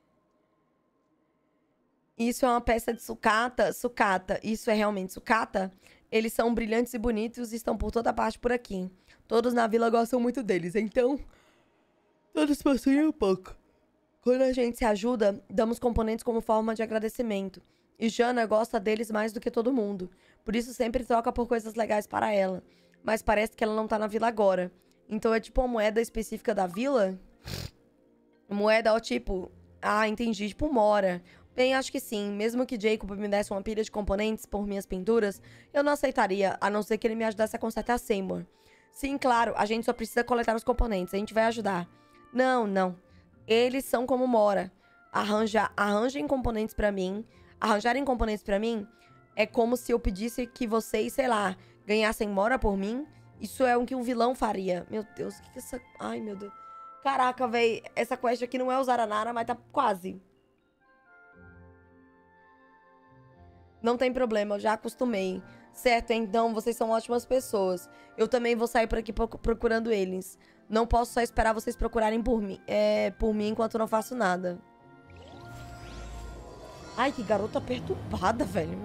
Isso é uma peça de sucata? Sucata. Isso é realmente sucata? Eles são brilhantes e bonitos e estão por toda parte por aqui. Todos na vila gostam muito deles, então... Todos possuem um pouco. Quando a gente se ajuda, damos componentes como forma de agradecimento. E Jana gosta deles mais do que todo mundo. Por isso sempre troca por coisas legais para ela. Mas parece que ela não tá na vila agora. Então é tipo uma moeda específica da vila? Moeda ao tipo... Ah, entendi. Tipo mora. Bem, acho que sim. Mesmo que Jacob me desse uma pilha de componentes por minhas pinturas, eu não aceitaria, a não ser que ele me ajudasse a consertar Seymour. Sim, claro. A gente só precisa coletar os componentes. A gente vai ajudar. Não, não. Eles são como Mora. Arranja, arranjem componentes pra mim. Arranjarem componentes pra mim é como se eu pedisse que vocês, sei lá, ganhassem Mora por mim. Isso é o que um vilão faria. Meu Deus, o que que é essa... Ai, meu Deus. Caraca, véi. Essa quest aqui não é o Zaranara, mas tá quase. Não tem problema, eu já acostumei. Certo, então vocês são ótimas pessoas. Eu também vou sair por aqui procurando eles. Não posso só esperar vocês procurarem por mim, é, por mim enquanto não faço nada. Ai, que garota perturbada, velho.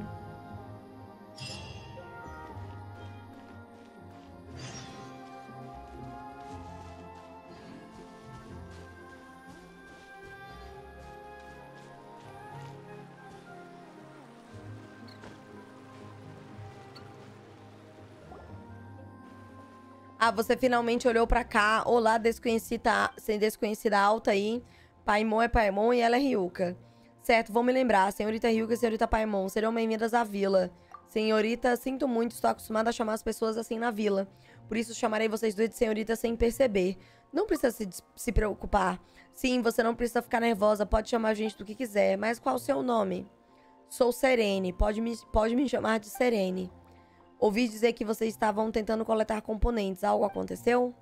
Ah, você finalmente olhou pra cá. Olá, desconhecida, sem desconhecida alta aí. Paimon é Paimon e ela é Ryuka. Certo, vou me lembrar. Senhorita Ryuka e senhorita Paimon serão bem-vindas à vila. Senhorita, sinto muito, estou acostumada a chamar as pessoas assim na vila. Por isso chamarei vocês dois de senhorita sem perceber. Não precisa se, se preocupar. Sim, você não precisa ficar nervosa, pode chamar a gente do que quiser. Mas qual o seu nome? Sou Serene, pode me, pode me chamar de Serene. Ouvi dizer que vocês estavam tentando coletar componentes. Algo aconteceu?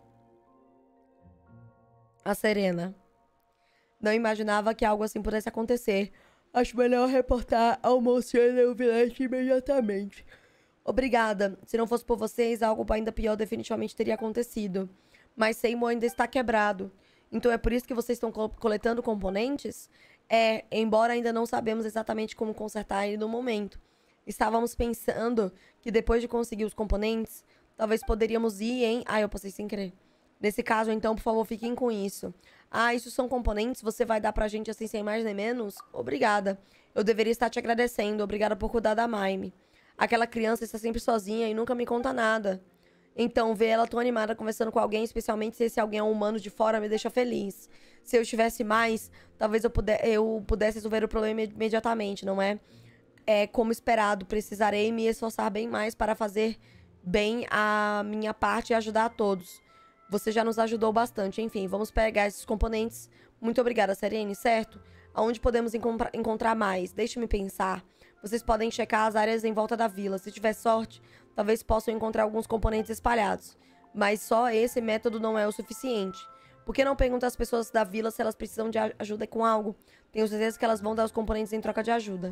A Serena. Não imaginava que algo assim pudesse acontecer. Acho melhor reportar ao Monsieur Village imediatamente. Obrigada. Se não fosse por vocês, algo ainda pior definitivamente teria acontecido. Mas Seymour ainda está quebrado. Então é por isso que vocês estão co coletando componentes? É, embora ainda não sabemos exatamente como consertar ele no momento. Estávamos pensando que depois de conseguir os componentes, talvez poderíamos ir em... Ah, eu passei sem querer. Nesse caso, então, por favor, fiquem com isso. Ah, isso são componentes? Você vai dar pra gente assim sem mais nem menos? Obrigada. Eu deveria estar te agradecendo. Obrigada por cuidar da Maime. Aquela criança está sempre sozinha e nunca me conta nada. Então, ver ela tão animada conversando com alguém, especialmente se esse alguém é um humano de fora, me deixa feliz. Se eu tivesse mais, talvez eu, puder, eu pudesse resolver o problema imediatamente, não é? É como esperado, precisarei me esforçar bem mais para fazer bem a minha parte e ajudar a todos. Você já nos ajudou bastante. Enfim, vamos pegar esses componentes. Muito obrigada, Serene, certo? Aonde podemos encontrar, encontrar mais? Deixe-me pensar. Vocês podem checar as áreas em volta da vila. Se tiver sorte, talvez possam encontrar alguns componentes espalhados. Mas só esse método não é o suficiente. Por que não pergunta às pessoas da vila se elas precisam de ajuda com algo? Tenho certeza que elas vão dar os componentes em troca de ajuda.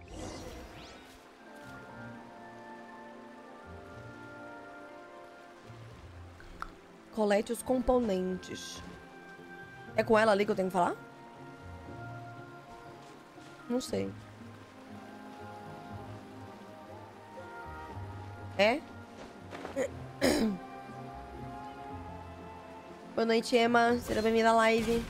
Colete os componentes. É com ela ali que eu tenho que falar? Não sei. É? Boa noite, Emma. Seja bem-vinda à live.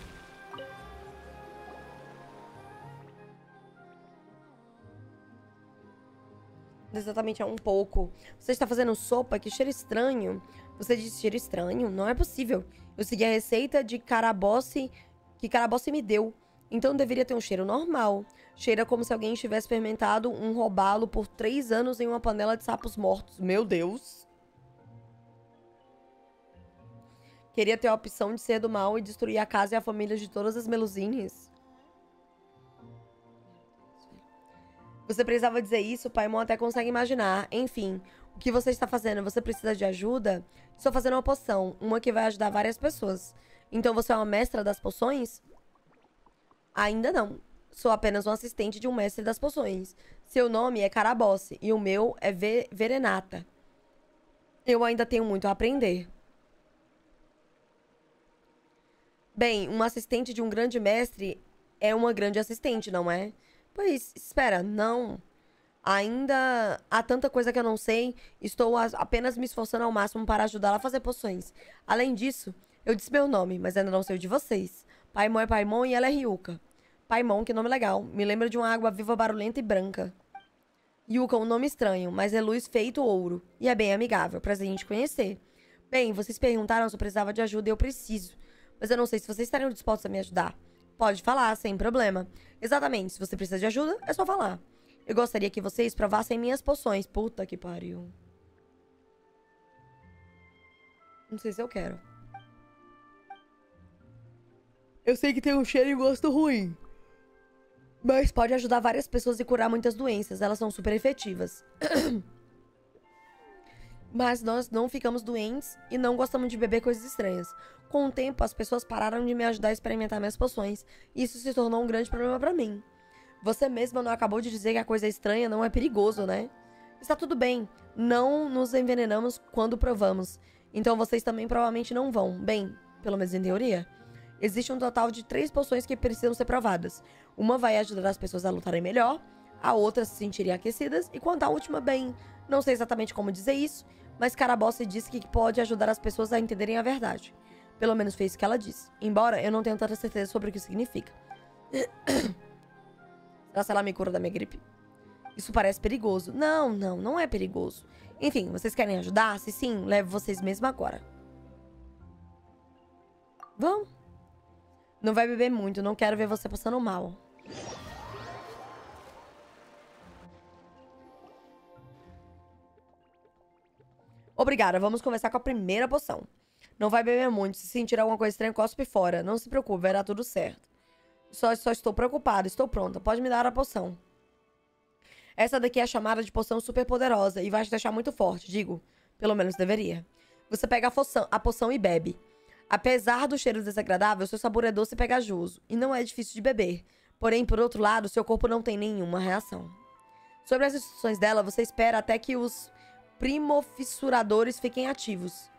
Exatamente, é um pouco. Você está fazendo sopa? Que cheiro estranho. Você disse cheiro estranho? Não é possível. Eu segui a receita de Carabosse que Carabosse me deu. Então deveria ter um cheiro normal. Cheira como se alguém tivesse fermentado um robalo por três anos em uma panela de sapos mortos. Meu Deus. Queria ter a opção de ser do mal e destruir a casa e a família de todas as Melusines. Você precisava dizer isso, Paimon até consegue imaginar. Enfim, o que você está fazendo? Você precisa de ajuda? Estou fazendo uma poção, uma que vai ajudar várias pessoas. Então você é uma mestra das poções? Ainda não. Sou apenas um assistente de um mestre das poções. Seu nome é Carabosse e o meu é Ve Verenata. Eu ainda tenho muito a aprender. Bem, um assistente de um grande mestre é uma grande assistente, não é? Pois, espera, não. Ainda há tanta coisa que eu não sei. Estou apenas me esforçando ao máximo para ajudá-la a fazer poções. Além disso, eu disse meu nome, mas ainda não sei o de vocês. Paimon é Paimon e ela é Ryuka. Paimon, que nome legal. Me lembra de uma água viva barulhenta e branca. Ryuka, um nome estranho, mas é luz feito ouro. E é bem amigável, prazer em te conhecer. Bem, vocês perguntaram se eu precisava de ajuda e eu preciso. Mas eu não sei se vocês estariam dispostos a me ajudar. Pode falar, sem problema. Exatamente, se você precisa de ajuda, é só falar. Eu gostaria que vocês provassem minhas poções. Puta que pariu. Não sei se eu quero. Eu sei que tem um cheiro e gosto ruim. Mas pode ajudar várias pessoas e curar muitas doenças. Elas são super efetivas. Mas nós não ficamos doentes e não gostamos de beber coisas estranhas. Com o tempo, as pessoas pararam de me ajudar a experimentar minhas poções. E isso se tornou um grande problema pra mim. Você mesma não acabou de dizer que a coisa estranha não é perigoso, né? Está tudo bem. Não nos envenenamos quando provamos. Então vocês também provavelmente não vão. Bem, pelo menos em teoria. Existe um total de três poções que precisam ser provadas. Uma vai ajudar as pessoas a lutarem melhor. A outra se sentirem aquecidas. E quanto à última, bem, não sei exatamente como dizer isso. Mas Carabosse disse que pode ajudar as pessoas a entenderem a verdade. Pelo menos foi isso que ela disse. Embora eu não tenha tanta certeza sobre o que significa. Será que ela me cura da minha gripe? Isso parece perigoso. Não, não, não é perigoso. Enfim, vocês querem ajudar? Se sim, levo vocês mesmo agora. Vão. Não vai beber muito, não quero ver você passando mal. Obrigada, vamos começar com a primeira poção. Não vai beber muito, se sentir alguma coisa estranha, cospe fora. Não se preocupe, vai dar tudo certo. Só, só estou preocupada, estou pronta. Pode me dar a poção. Essa daqui é chamada de poção super poderosa e vai te deixar muito forte, digo. Pelo menos deveria. Você pega a poção, a poção e bebe. Apesar do cheiro desagradável, seu sabor é doce e pegajoso. E não é difícil de beber. Porém, por outro lado, seu corpo não tem nenhuma reação. Sobre as instruções dela, você espera até que os primofissuradores fiquem ativos.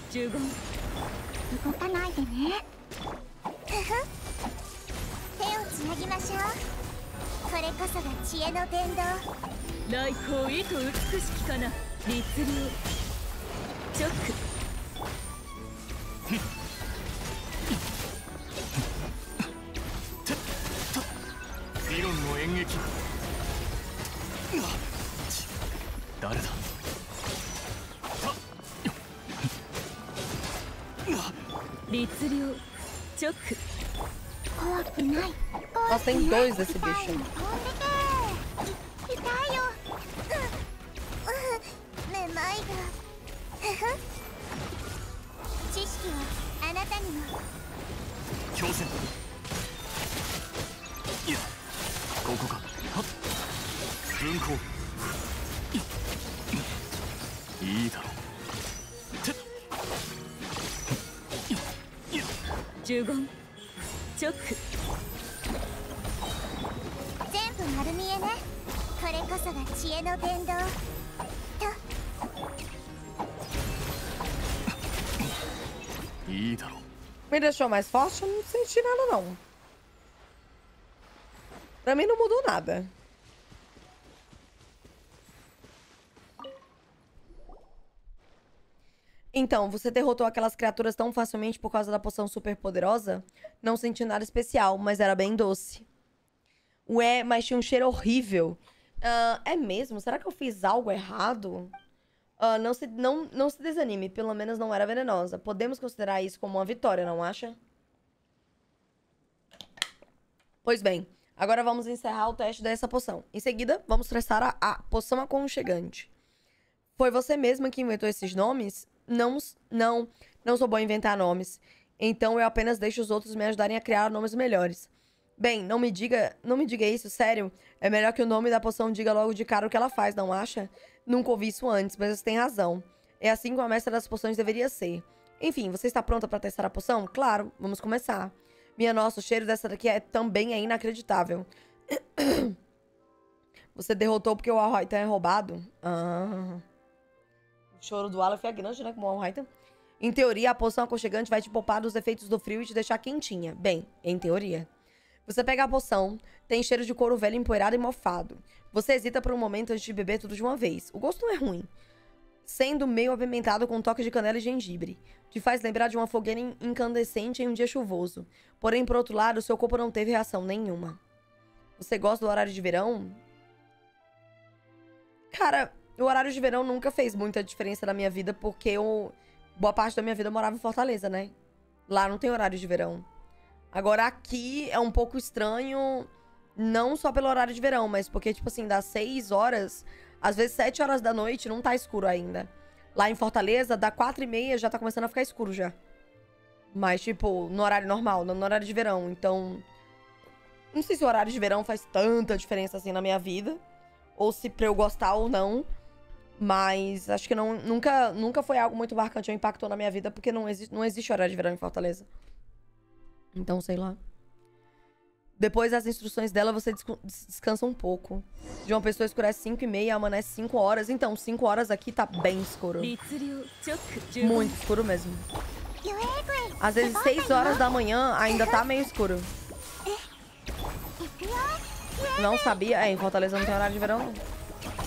じゅうご動かないでね。ふふ手をつなぎましょう。これこそが知恵の伝道。 来光意図美しきかな。律令チョック理論の演劇。誰だ。 律令チョック。 怖くない。 Nossa, tem dois desse bicho. 飛んでけ。い痛いよ。うんうんめまいが。ふふ知識はあなたにも。 強戦。いや、ここか。はっ。分光。いいだろう。 じゅうごチョック。 全部丸見えね。これこそが知恵の伝道。といいだろう。 Me deixou mais forte? Eu não senti nada, não. Pra mim não mudou nada. Então, você derrotou aquelas criaturas tão facilmente por causa da poção super poderosa? Não senti nada especial, mas era bem doce. Ué, mas tinha um cheiro horrível. Ah, é mesmo? Será que eu fiz algo errado? Ah, não, se, não, não se desanime, pelo menos não era venenosa. Podemos considerar isso como uma vitória, não acha? Pois bem, agora vamos encerrar o teste dessa poção. Em seguida, vamos testar a, a poção aconchegante. Foi você mesma que inventou esses nomes? Não, não, não sou boa em inventar nomes. Então eu apenas deixo os outros me ajudarem a criar nomes melhores. Bem, não me diga, não me diga isso, sério. É melhor que o nome da poção diga logo de cara o que ela faz, não acha? Nunca ouvi isso antes, mas você tem razão. É assim que a mestra das poções deveria ser. Enfim, você está pronta para testar a poção? Claro, vamos começar. Minha nossa, o cheiro dessa daqui é, também é inacreditável. Você derrotou porque o Alhaitan é roubado? Ah... O choro do Aleph é grande, né? Como o Alhaitan. Em teoria, a poção aconchegante vai te poupar dos efeitos do frio e te deixar quentinha. Bem, em teoria. Você pega a poção, tem cheiro de couro velho empoeirado e mofado. Você hesita por um momento antes de beber tudo de uma vez. O gosto não é ruim. Sendo meio apimentado com um toque de canela e gengibre. Te faz lembrar de uma fogueira incandescente em um dia chuvoso. Porém, por outro lado, seu corpo não teve reação nenhuma. Você gosta do horário de verão? Cara... O horário de verão nunca fez muita diferença na minha vida, porque eu, boa parte da minha vida eu morava em Fortaleza, né? Lá não tem horário de verão. Agora aqui é um pouco estranho, não só pelo horário de verão, mas porque, tipo assim, das seis horas, às vezes sete horas da noite não tá escuro ainda. Lá em Fortaleza, da quatro e meia já tá começando a ficar escuro já. Mas, tipo, no horário normal, no horário de verão. Então, não sei se o horário de verão faz tanta diferença assim na minha vida, ou se pra eu gostar ou não. Mas acho que não, nunca, nunca foi algo muito marcante ou impactou na minha vida, porque não, exi não existe horário de verão em Fortaleza. Então, sei lá. Depois das instruções dela, você descansa um pouco. De uma pessoa escurece cinco e meia, amanece cinco horas. Então, cinco horas aqui tá bem escuro. Muito escuro mesmo. Às vezes, seis horas da manhã ainda tá meio escuro. Não sabia? É, em Fortaleza não tem horário de verão, não.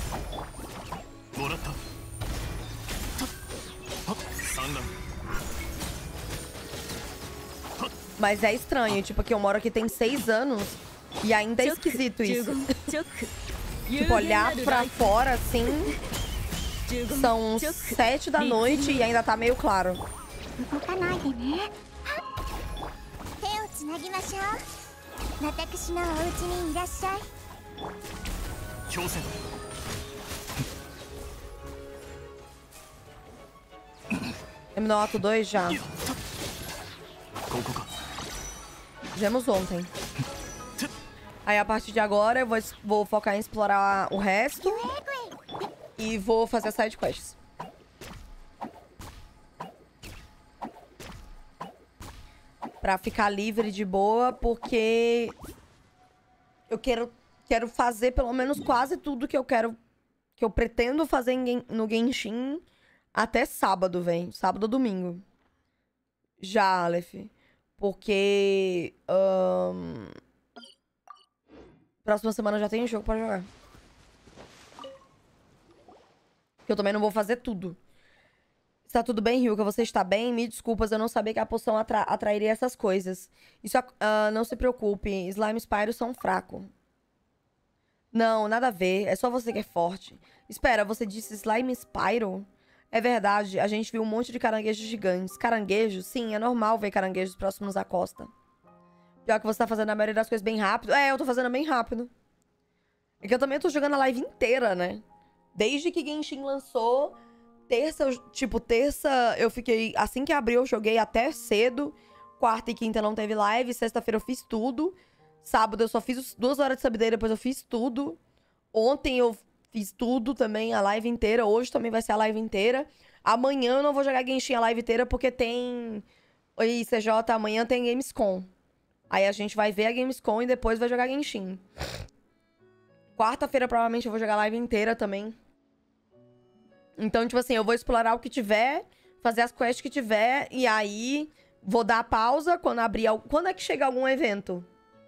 Mas é estranho, tipo, que eu moro aqui tem seis anos e ainda é esquisito isso. Tipo, olhar pra fora, assim, são sete da noite e ainda tá meio claro. Terminou o ato dois já. Fizemos ontem. Aí a partir de agora eu vou, vou focar em explorar o resto. E vou fazer as side quests. Pra ficar livre de boa, porque eu quero, quero fazer pelo menos quase tudo que eu quero, que eu pretendo fazer em, no Genshin Até sábado, vem. Sábado ou domingo. Já, Aleph. Porque... ahn, próxima semana já tem jogo pra jogar. Eu também não vou fazer tudo. Está tudo bem, Ryuka? Você está bem? Me desculpas, eu não sabia que a poção atra atrairia essas coisas. Isso, uh, não se preocupe. Slime Spyro são fracos. Não, nada a ver. É só você que é forte. Espera, você disse Slime Spyro? É verdade, a gente viu um monte de caranguejos gigantes. Caranguejos? Sim, é normal ver caranguejos próximos à costa. Pior que você tá fazendo a maioria das coisas bem rápido. É, eu tô fazendo bem rápido. É que eu também tô jogando a live inteira, né? Desde que Genshin lançou, terça, eu, tipo, terça eu fiquei... Assim que abriu, eu joguei até cedo. Quarta e quinta não teve live. Sexta-feira eu fiz tudo. Sábado eu só fiz duas horas de subday, depois eu fiz tudo. Ontem eu fiz tudo também, a live inteira. Hoje também vai ser a live inteira. Amanhã eu não vou jogar Genshin a live inteira porque tem... Oi, C J, amanhã tem Gamescom. Aí a gente vai ver a Gamescom e depois vai jogar Genshin. Quarta-feira provavelmente eu vou jogar a live inteira também. Então, tipo assim, eu vou explorar o que tiver, fazer as quests que tiver, e aí vou dar pausa quando abrir... Quando é que chega algum evento?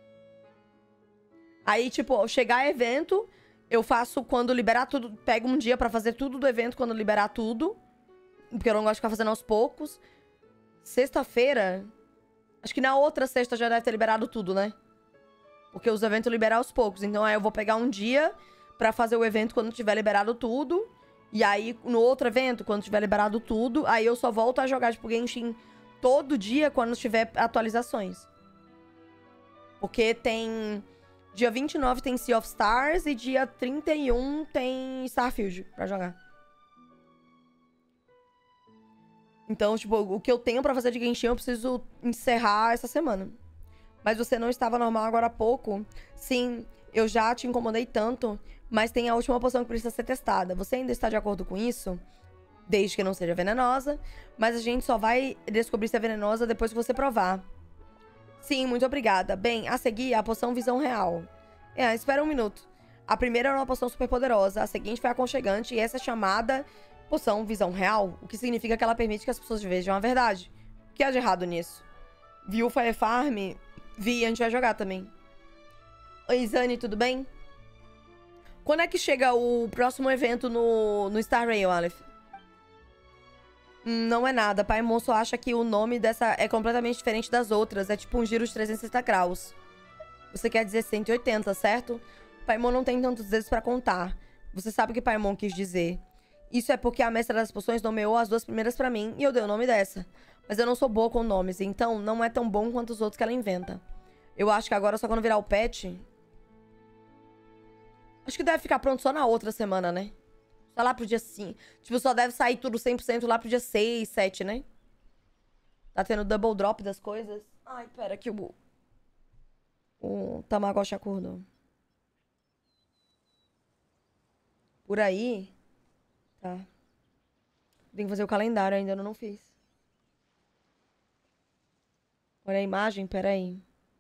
Aí, tipo, chegar evento, eu faço quando liberar tudo... Pego um dia pra fazer tudo do evento quando liberar tudo. Porque eu não gosto de ficar fazendo aos poucos. Sexta-feira... Acho que na outra sexta já deve ter liberado tudo, né? Porque os eventos liberam aos poucos. Então, aí eu vou pegar um dia pra fazer o evento quando tiver liberado tudo. E aí, no outro evento, quando tiver liberado tudo, aí eu só volto a jogar, tipo, Genshin todo dia quando tiver atualizações. Porque tem... Dia vinte e nove tem Sea of Stars e dia trinta e um tem Starfield pra jogar. Então, tipo, o que eu tenho pra fazer de Genshin eu preciso encerrar essa semana. Mas você não estava normal agora há pouco. Sim, eu já te incomodei tanto, mas tem a última poção que precisa ser testada. Você ainda está de acordo com isso? Desde que não seja venenosa. Mas a gente só vai descobrir se é venenosa depois que você provar. Sim, muito obrigada. Bem, a seguir, a poção Visão Real. É, espera um minuto. A primeira era uma poção super poderosa, a seguinte foi aconchegante, e essa é chamada poção Visão Real, o que significa que ela permite que as pessoas vejam a verdade. O que há de errado nisso? Viu Fire Farm? Vi, a gente vai jogar também. Oi, Zani, tudo bem? Quando é que chega o próximo evento no, no Star Rail, Aleph? Hum, não é nada. Pai Moço acha que o nome dessa é completamente diferente das outras. É tipo um giro de trezentos e sessenta graus. Você quer dizer cento e oitenta, certo? Paimon não tem tantos dedos pra contar. Você sabe o que Paimon quis dizer. Isso é porque a mestra das poções nomeou as duas primeiras pra mim e eu dei o nome dessa. Mas eu não sou boa com nomes, então não é tão bom quanto os outros que ela inventa. Eu acho que agora só quando virar o pet... Acho que deve ficar pronto só na outra semana, né? Só lá pro dia cinco. Tipo, só deve sair tudo cem por cento lá pro dia seis, sete, né? Tá tendo double drop das coisas. Ai, pera que o... O Tamagotchi acordou. Por aí... Tá. Tem que fazer o calendário ainda, eu não fiz. Olha a imagem, pera aí.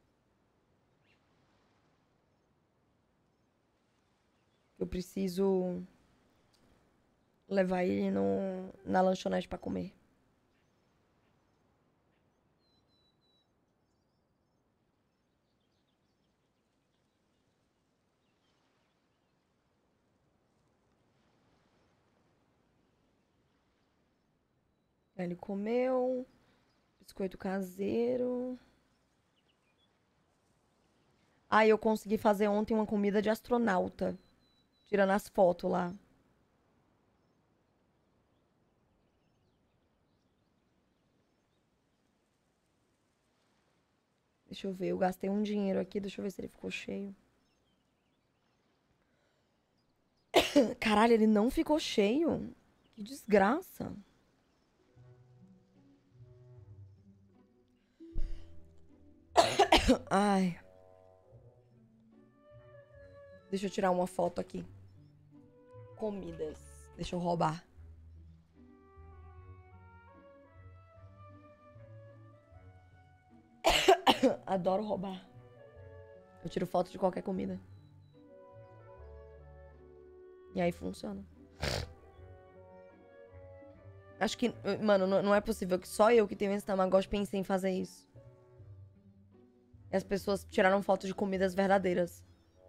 Eu preciso levar ele no, na lanchonete pra comer. Ele comeu. Biscoito caseiro. Ah, eu consegui fazer ontem uma comida de astronauta. Tirando as fotos lá. Deixa eu ver, eu gastei um dinheiro aqui, deixa eu ver se ele ficou cheio. Caralho, ele não ficou cheio? Que desgraça. Ai. Deixa eu tirar uma foto aqui. Comidas. Deixa eu roubar. Adoro roubar. Eu tiro foto de qualquer comida. E aí funciona. Acho que... Mano, não, não é possível que só eu que tenho esse Tamagotchi pensei em fazer isso. E as pessoas tiraram fotos de comidas verdadeiras.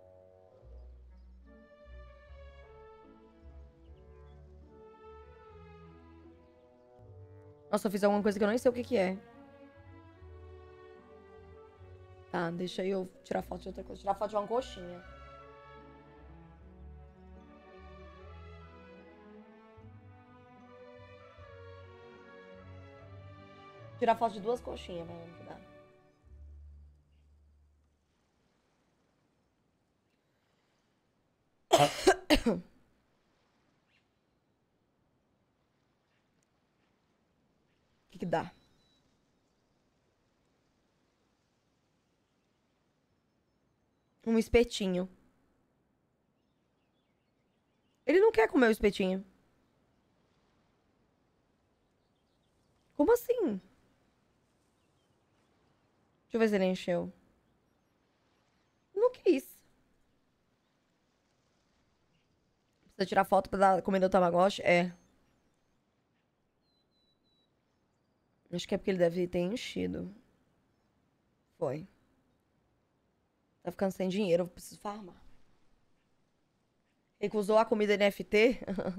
Nossa, eu fiz alguma coisa que eu nem sei o que que é. Tá, deixa eu tirar foto de outra coisa. Tirar foto de uma coxinha. Tirar foto de duas coxinhas, vai me dar. O que que dá? Um espetinho. Ele não quer comer o espetinho. Como assim? Deixa eu ver se ele encheu. Não quis. Precisa tirar foto pra dar comida ao Tamagotchi? É. Acho que é porque ele deve ter enchido. Foi. Tá ficando sem dinheiro, eu preciso farmar. Recusou a comida N F T? Porque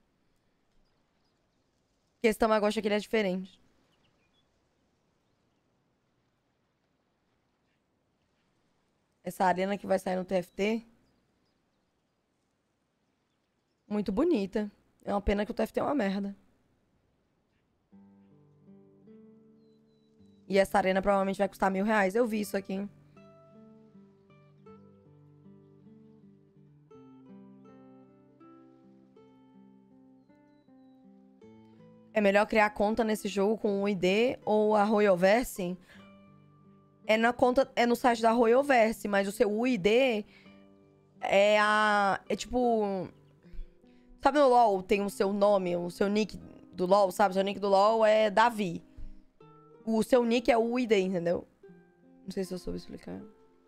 esse Tamagotchi aqui ele é diferente. Essa arena que vai sair no T F T. Muito bonita. É uma pena que o T F T é uma merda. E essa arena provavelmente vai custar mil reais. Eu vi isso aqui. É melhor criar conta nesse jogo com o I D ou a Royalverse? É na conta, é no site da Royalverse, mas o seu U I D é a... É tipo... Sabe no LoL tem o seu nome, o seu nick do LoL, sabe? O seu nick do LoL é Davi. O seu nick é o U I D, entendeu? Não sei se eu soube explicar.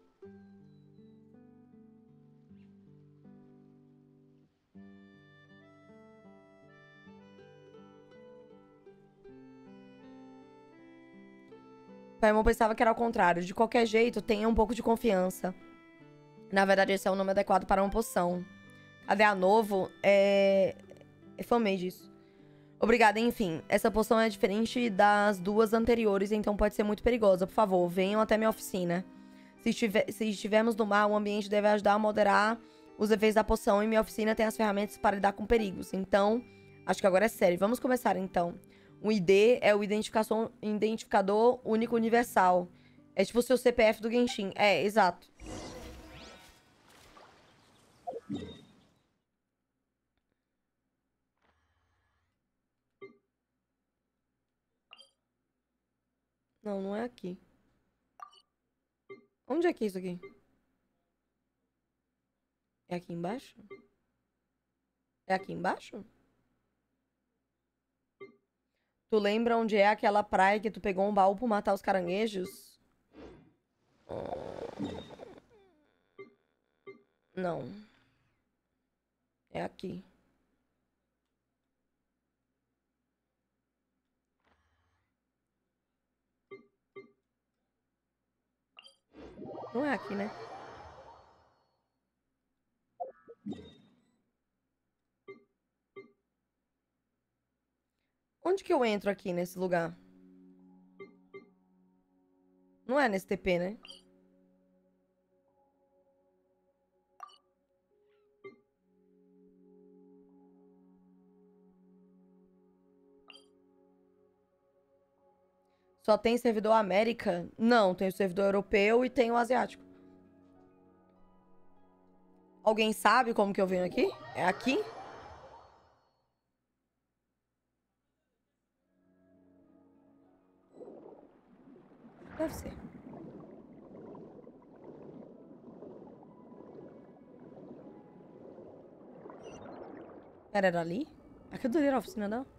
Paimon pensava que era ao contrário. De qualquer jeito, tenha um pouco de confiança. Na verdade, esse é o nome adequado para uma poção. Cadê a Novo? É... é fanmade isso. Obrigada, enfim. Essa poção é diferente das duas anteriores, então pode ser muito perigosa. Por favor, venham até minha oficina. Se, estiver... Se estivermos no mar, o ambiente deve ajudar a moderar os efeitos da poção. E minha oficina tem as ferramentas para lidar com perigos. Então, acho que agora é sério. Vamos começar, então. O I D é o identificação, identificador único universal. É tipo o seu C P F do Genshin. É, exato. Não, não é aqui. Onde é que é isso aqui? É aqui embaixo? É aqui embaixo? Tu lembra onde é aquela praia que tu pegou um baú pra matar os caranguejos? Não. É aqui. Não é aqui, né? Onde que eu entro aqui nesse lugar? Não é nesse T P, né? Só tem servidor América? Não, tem o servidor europeu e tem o asiático. Alguém sabe como que eu venho aqui? É aqui? Deve ser. Pera, era ali? Aqui eu dorei a oficina, não?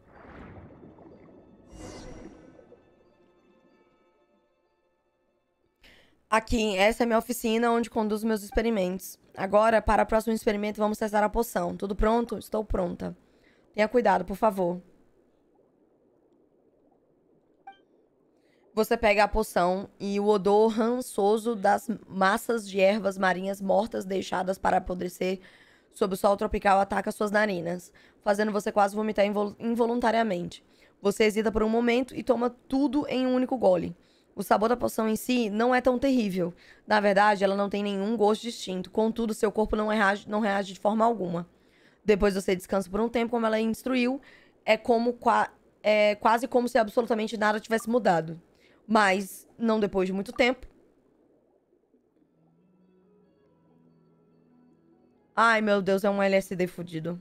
Aqui, essa é a minha oficina onde conduzo meus experimentos. Agora, para o próximo experimento, vamos testar a poção. Tudo pronto? Estou pronta. Tenha cuidado, por favor. Você pega a poção e o odor rançoso das massas de ervas marinhas mortas deixadas para apodrecer sob o sol tropical ataca suas narinas, fazendo você quase vomitar invol involuntariamente. Você hesita por um momento e toma tudo em um único gole. O sabor da poção em si não é tão terrível. Na verdade, ela não tem nenhum gosto distinto. Contudo, seu corpo não reage, não reage de forma alguma. Depois você descansa por um tempo, como ela instruiu. É, como, qua é quase como se absolutamente nada tivesse mudado. Mas, não depois de muito tempo. Ai, meu Deus, é um L S D fudido.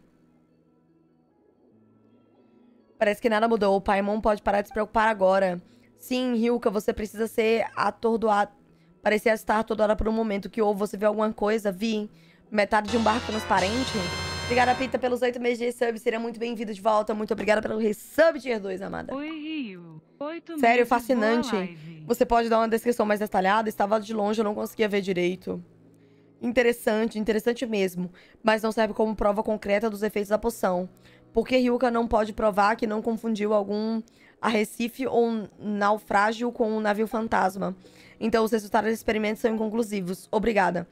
Parece que nada mudou. O Paimon pode parar de se preocupar agora. Sim, Ryuka, você precisa ser atordoada. Parecia estar atordoada por um momento. Que houve? Você viu alguma coisa? Vi. Metade de um barco transparente. Obrigada, Pita, pelos oito meses de sub. Seria muito bem-vindo de volta. Muito obrigada pelo resub tier dois, amada. Oi, Rio. Oito Sério, meses, fascinante. boa live. Você pode dar uma descrição mais detalhada? Estava de longe, eu não conseguia ver direito. Interessante, interessante mesmo. Mas não serve como prova concreta dos efeitos da poção. Porque Ryuka não pode provar que não confundiu algum arrecife ou um naufrágio com um navio fantasma. Então os resultados dos experimentos são inconclusivos. Obrigada.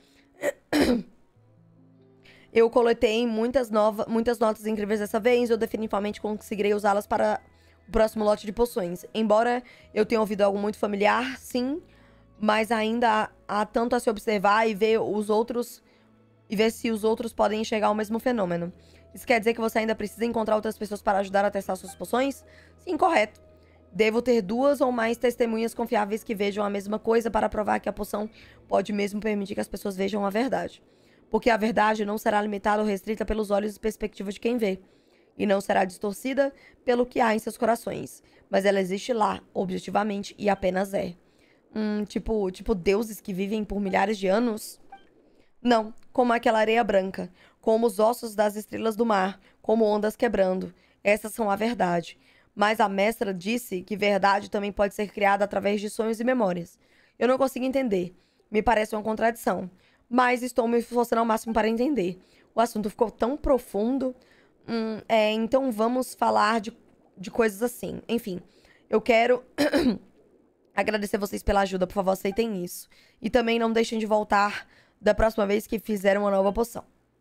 Eu coletei muitas, nova, muitas notas incríveis dessa vez. Eu definitivamente conseguirei usá-las para o próximo lote de poções. Embora eu tenha ouvido algo muito familiar, sim. Mas ainda há, há tanto a se observar e ver os outros... E ver se os outros podem enxergar o mesmo fenômeno. Isso quer dizer que você ainda precisa encontrar outras pessoas para ajudar a testar suas poções? Sim, correto. Devo ter duas ou mais testemunhas confiáveis que vejam a mesma coisa para provar que a poção pode mesmo permitir que as pessoas vejam a verdade. Porque a verdade não será limitada ou restrita pelos olhos e perspectiva de quem vê. E não será distorcida pelo que há em seus corações. Mas ela existe lá, objetivamente, e apenas é. Hum, tipo, tipo deuses que vivem por milhares de anos? Não, como aquela areia branca, como os ossos das estrelas do mar, como ondas quebrando. Essas são a verdade. Mas a mestra disse que verdade também pode ser criada através de sonhos e memórias. Eu não consigo entender. Me parece uma contradição. Mas estou me esforçando ao máximo para entender. O assunto ficou tão profundo. Hum, é, então vamos falar de, de coisas assim. Enfim, eu quero... agradecer vocês pela ajuda, por favor, aceitem isso. E também não deixem de voltar da próxima vez que fizeram uma nova poção.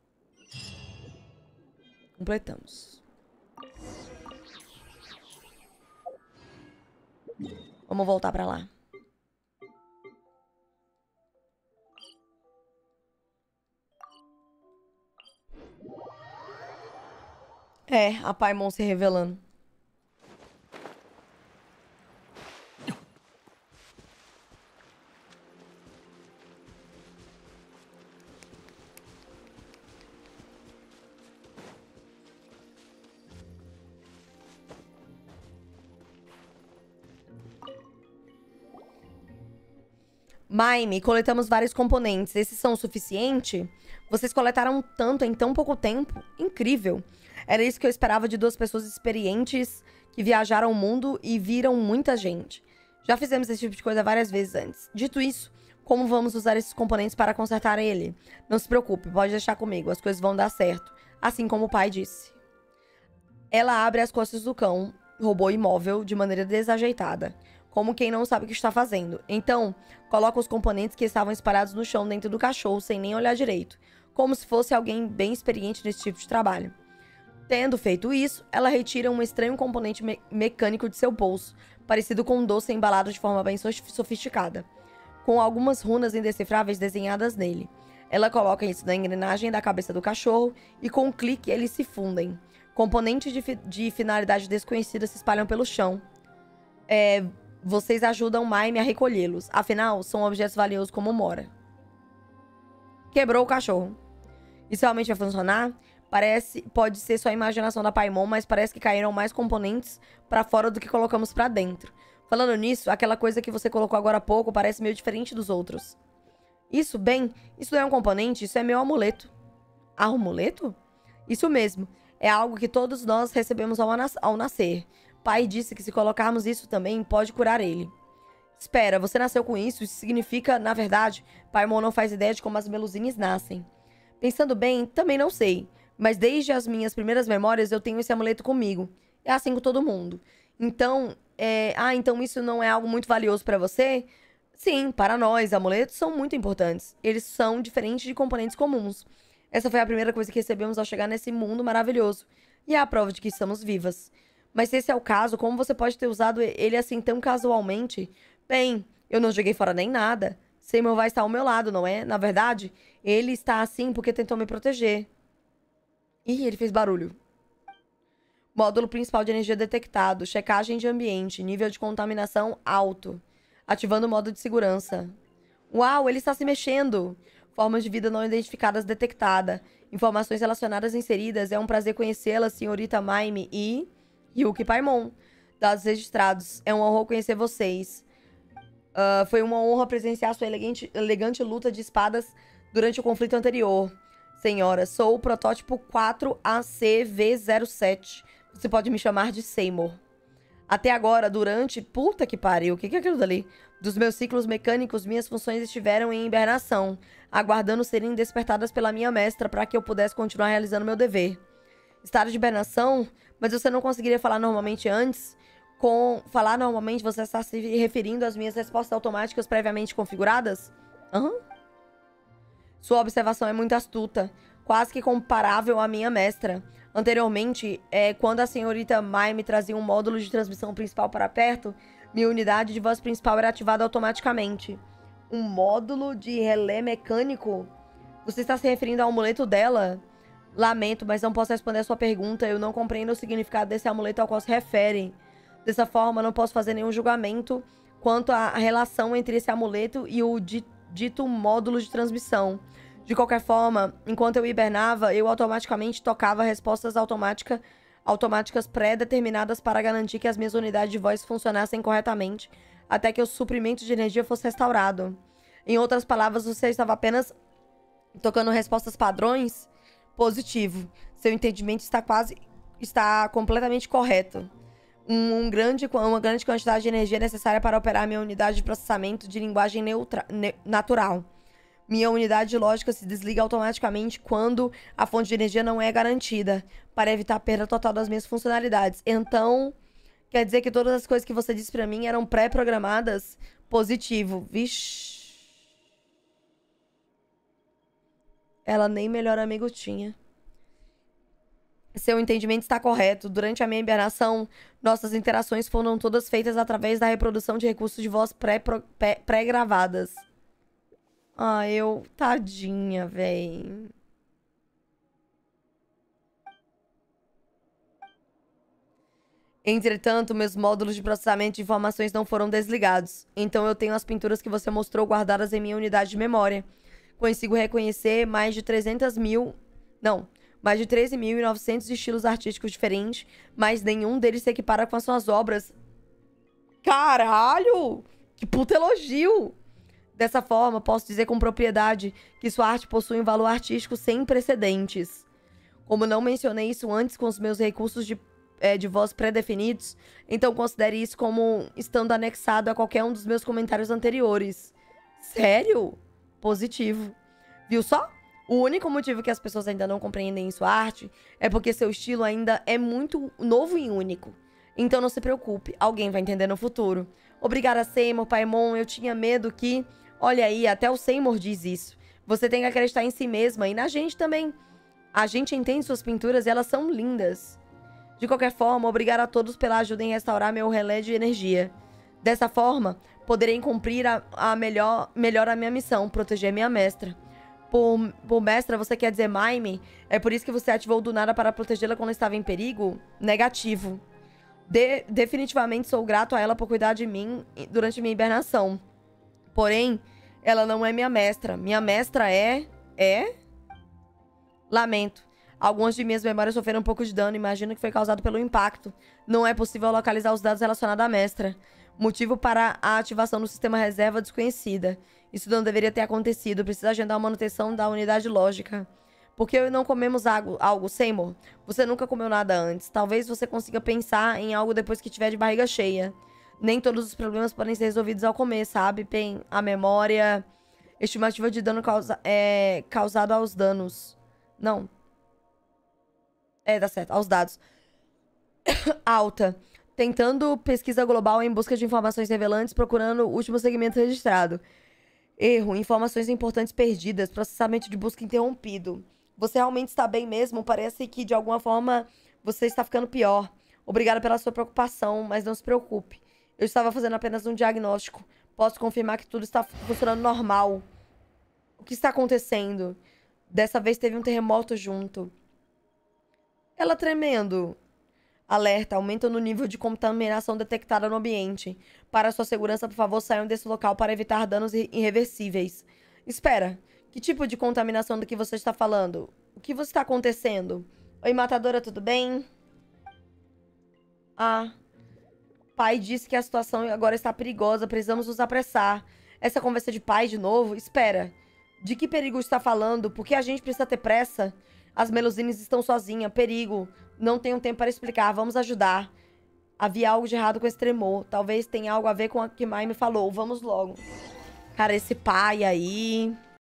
Completamos. Vamos voltar pra lá. É, a Paimon se revelando. Maime, coletamos vários componentes. Esses são o suficiente? Vocês coletaram tanto em tão pouco tempo? Incrível. Era isso que eu esperava de duas pessoas experientes que viajaram o mundo e viram muita gente. Já fizemos esse tipo de coisa várias vezes antes. Dito isso, como vamos usar esses componentes para consertar ele? Não se preocupe, pode deixar comigo. As coisas vão dar certo. Assim como o pai disse. Ela abre as costas do cão, robô imóvel, de maneira desajeitada. Como quem não sabe o que está fazendo. Então, coloca os componentes que estavam espalhados no chão dentro do cachorro, sem nem olhar direito. Como se fosse alguém bem experiente nesse tipo de trabalho. Tendo feito isso, ela retira um estranho componente me mecânico de seu bolso, parecido com um doce embalado de forma bem sofisticada, com algumas runas indecifráveis desenhadas nele. Ela coloca isso na engrenagem da cabeça do cachorro e com um clique eles se fundem. Componentes de, fi de finalidade desconhecida se espalham pelo chão. É... Vocês ajudam Maime a recolhê-los. Afinal, são objetos valiosos como Mora. Quebrou o cachorro. Isso realmente vai funcionar? Parece, pode ser só a imaginação da Paimon, mas parece que caíram mais componentes pra fora do que colocamos pra dentro. Falando nisso, aquela coisa que você colocou agora há pouco parece meio diferente dos outros. Isso, bem, isso não é um componente, isso é meu amuleto. Ah, amuleto? Isso mesmo. É algo que todos nós recebemos ao, nas ao nascer. Pai disse que se colocarmos isso também, pode curar ele. Espera, você nasceu com isso? Isso significa, na verdade, Paimon não faz ideia de como as Melusines nascem. Pensando bem, também não sei. Mas desde as minhas primeiras memórias eu tenho esse amuleto comigo. É assim com todo mundo. Então, é... ah, então isso não é algo muito valioso pra você? Sim, para nós, amuletos são muito importantes. Eles são diferentes de componentes comuns. Essa foi a primeira coisa que recebemos ao chegar nesse mundo maravilhoso. E é a prova de que estamos vivas. Mas se esse é o caso, como você pode ter usado ele assim tão casualmente? Bem, eu não joguei fora nem nada. Seymour vai estar ao meu lado, não é? Na verdade, ele está assim porque tentou me proteger. Ih, ele fez barulho. Módulo principal de energia detectado. Checagem de ambiente. Nível de contaminação alto. Ativando o modo de segurança. Uau, ele está se mexendo. Formas de vida não identificadas detectada. Informações relacionadas inseridas. É um prazer conhecê-la, senhorita Maime e... Yuki Paimon. Dados registrados. É uma honra conhecer vocês. Uh, foi uma honra presenciar sua elegante, elegante luta de espadas durante o conflito anterior. Senhora, sou o protótipo quatro A C V zero sete. Você pode me chamar de Seymour. Até agora, durante... Puta que pariu, o que, que é aquilo dali? Dos meus ciclos mecânicos, minhas funções estiveram em hibernação, aguardando serem despertadas pela minha mestra para que eu pudesse continuar realizando meu dever. Estado de hibernação? Mas você não conseguiria falar normalmente antes? Com falar normalmente, você está se referindo às minhas respostas automáticas previamente configuradas? Aham. Uhum. Sua observação é muito astuta, quase que comparável à minha mestra. Anteriormente, é, quando a senhorita Maime trazia um módulo de transmissão principal para perto, minha unidade de voz principal era ativada automaticamente. Um módulo de relé mecânico? Você está se referindo ao amuleto dela? Lamento, mas não posso responder a sua pergunta. Eu não compreendo o significado desse amuleto ao qual se refere. Dessa forma, não posso fazer nenhum julgamento quanto à relação entre esse amuleto e o dito módulo de transmissão. De qualquer forma, enquanto eu hibernava, eu automaticamente tocava respostas automática, automáticas pré-determinadas para garantir que as minhas unidades de voz funcionassem corretamente, até que o suprimento de energia fosse restaurado. Em outras palavras, você estava apenas tocando respostas padrões? Positivo. Seu entendimento está quase... está completamente correto. Um, um grande, uma grande quantidade de energia necessária para operar minha unidade de processamento de linguagem neutra, ne, natural. Minha unidade de lógica se desliga automaticamente quando a fonte de energia não é garantida, para evitar a perda total das minhas funcionalidades. Então, quer dizer que todas as coisas que você disse pra mim eram pré-programadas? Positivo. Vixe. Ela nem melhor amigo tinha. Seu entendimento está correto. Durante a minha hibernação, nossas interações foram todas feitas através da reprodução de recursos de voz pré-gravadas. Ah, eu... Tadinha, véi. Entretanto, meus módulos de processamento de informações não foram desligados. Então eu tenho as pinturas que você mostrou guardadas em minha unidade de memória. Consigo reconhecer mais de trezentos mil... Não... Mais de treze mil e novecentos estilos artísticos diferentes, mas nenhum deles se equipara com as suas obras. Caralho! Que puta elogio! Dessa forma, posso dizer com propriedade que sua arte possui um valor artístico sem precedentes. Como não mencionei isso antes com os meus recursos de, é, de voz pré-definidos, então considere isso como estando anexado a qualquer um dos meus comentários anteriores. Sério? Positivo. Viu só? O único motivo que as pessoas ainda não compreendem sua arte é porque seu estilo ainda é muito novo e único. Então não se preocupe, alguém vai entender no futuro. Obrigada, Seymour, Paimon, eu tinha medo que... Olha aí, até o Seymour diz isso. Você tem que acreditar em si mesma e na gente também. A gente entende suas pinturas e elas são lindas. De qualquer forma, obrigada a todos pela ajuda em restaurar meu relé de energia. Dessa forma, poderei cumprir a, a melhor, melhor a minha missão, proteger minha mestra. Por, por mestra, você quer dizer Maime? É por isso que você ativou do nada para protegê-la quando estava em perigo? Negativo. De, definitivamente sou grato a ela por cuidar de mim durante minha hibernação. Porém, ela não é minha mestra. Minha mestra é... É? Lamento. Algumas de minhas memórias sofreram um pouco de dano. Imagino que foi causado pelo impacto. Não é possível localizar os dados relacionados à mestra. Motivo para a ativação do sistema reserva desconhecida. Isso não deveria ter acontecido. Precisa agendar a manutenção da unidade lógica. Por que não comemos algo, algo, Seymour? Você nunca comeu nada antes. Talvez você consiga pensar em algo depois que tiver de barriga cheia. Nem todos os problemas podem ser resolvidos ao comer, sabe? Bem, a memória... Estimativa de dano causa, é, causado aos danos. Não. É, dá certo. Aos dados. Alta. Tentando pesquisa global em busca de informações revelantes, procurando o último segmento registrado. Erro, informações importantes perdidas, processamento de busca interrompido. Você realmente está bem mesmo? Parece que, de alguma forma, você está ficando pior. Obrigada pela sua preocupação, mas não se preocupe. Eu estava fazendo apenas um diagnóstico. Posso confirmar que tudo está funcionando normal. O que está acontecendo? Dessa vez teve um terremoto junto. Ela tremendo. Alerta, aumento no nível de contaminação detectada no ambiente. Para sua segurança, por favor, saiam desse local para evitar danos irreversíveis. Espera, que tipo de contaminação do que você está falando? O que você está acontecendo? Oi, matadora, tudo bem? Ah, pai disse que a situação agora está perigosa, precisamos nos apressar. Essa conversa de pai de novo? Espera, de que perigo está falando? Por que a gente precisa ter pressa? As Melusines estão sozinhas, perigo. Não tenho tempo para explicar, vamos ajudar. Havia algo de errado com esse tremor. Talvez tenha algo a ver com o que Mai me falou. Vamos logo. Cara, esse pai aí...